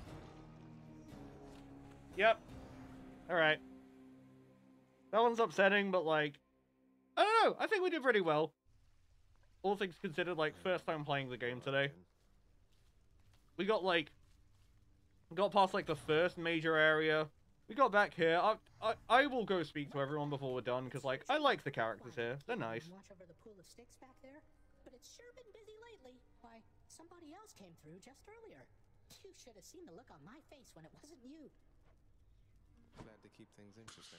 Yep. Alright. That one's upsetting, but like... I don't know. I think we did pretty well. All things considered, like, first time playing the game today. We got, like... got past, like, the first major area. We got back here. I will go speak to everyone before we're done, because, like, I like the characters here. They're nice. Watch over the pool of sticks back there? But it's sure been busy lately. Why, somebody else came through just earlier. You should have seen the look on my face when it wasn't you. Glad to keep things interesting.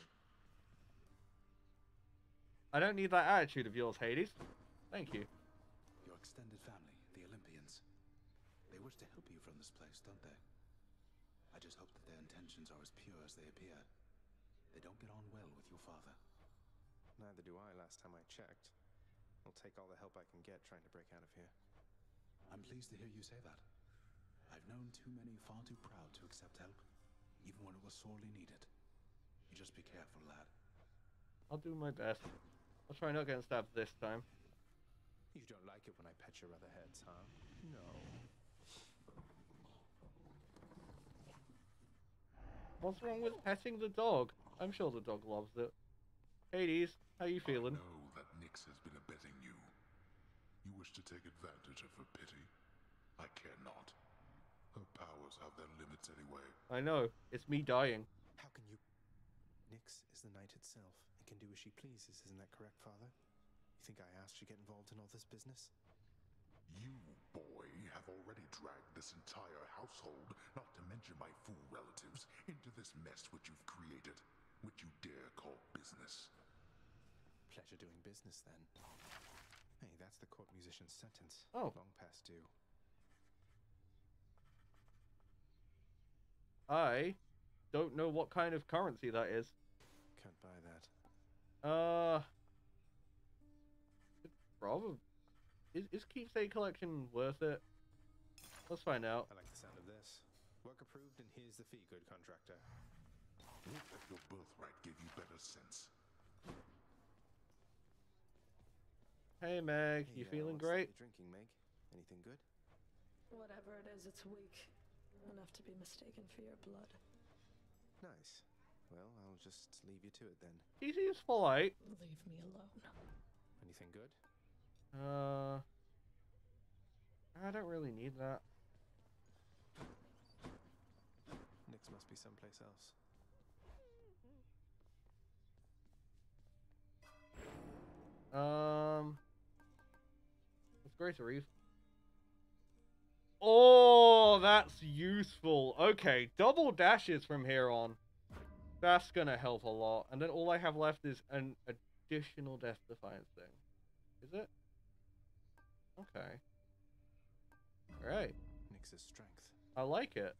I don't need that attitude of yours, Hades. Thank you. Your extended family, the Olympians. They wish to help you from this place, don't they? I just hope that their intentions are as pure as they appear. They don't get on well with your father. Neither do I last time I checked. I'll take all the help I can get trying to break out of here. I'm pleased to hear you say that. I've known too many far too proud to accept help, even when it was sorely needed. You just be careful, lad. I'll do my best. I'll try not getting stabbed this time. You don't like it when I pet your other heads, huh? No. What's wrong with petting the dog? I'm sure the dog loves it. Hades, how you feeling? I know that Nyx has been abetting you. You wish to take advantage of her pity? I care not. Her powers have their limits anyway. I know. It's me dying. How can you... Nyx is the night itself and can do as she pleases, isn't that correct, Father? You think I asked you to get involved in all this business? You, boy, have already dragged this entire household, not to mention my fool relatives, into this mess which you've created, which you dare call business. Pleasure doing business, then. Hey, that's the court musician's sentence. Oh. Long past due. I don't know what kind of currency that is. Can't buy that. Probably. Is Keepsake Collection worth it? Let's find out. I like the sound of this. Work approved, and here's the fee, good contractor. Would that your birthright gave you better sense. Hey Meg, you feeling great? What are you drinking, Meg? Anything good? Whatever it is, it's weak. Enough to be mistaken for your blood. Nice. Well, I'll just leave you to it then. He seems polite. Leave me alone. Anything good? I don't really need that. Nyx must be someplace else. Let's Grace Reef. Oh, that's useful. Okay, double dashes from here on. That's gonna help a lot. And then all I have left is an additional Death Defiance thing. Is it? Okay. Alright. Nyx's strength. I like it.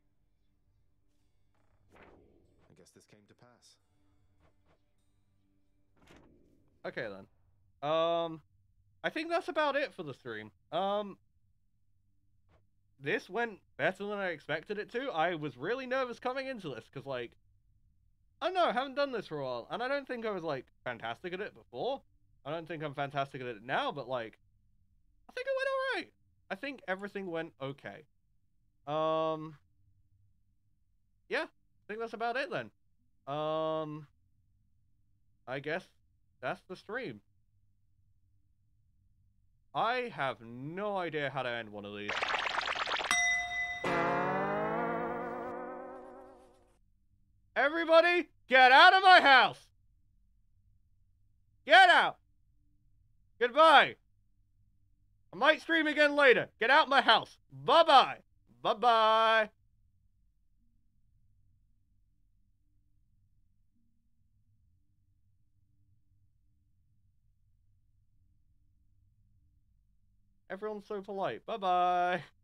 I guess this came to pass. Okay then. I think that's about it for the stream. This went better than I expected it to. I was really nervous coming into this, because, like, I don't know, I haven't done this for a while, and I don't think I was, like, fantastic at it before. I don't think I'm fantastic at it now, but, like, I think it went alright. I think everything went okay. Yeah, I think that's about it then. I guess that's the stream. I have no idea how to end one of these. Everybody, get out of my house! Get out! Goodbye! I might stream again later. Get out my house. Bye-bye. Bye-bye. Everyone's so polite. Bye-bye.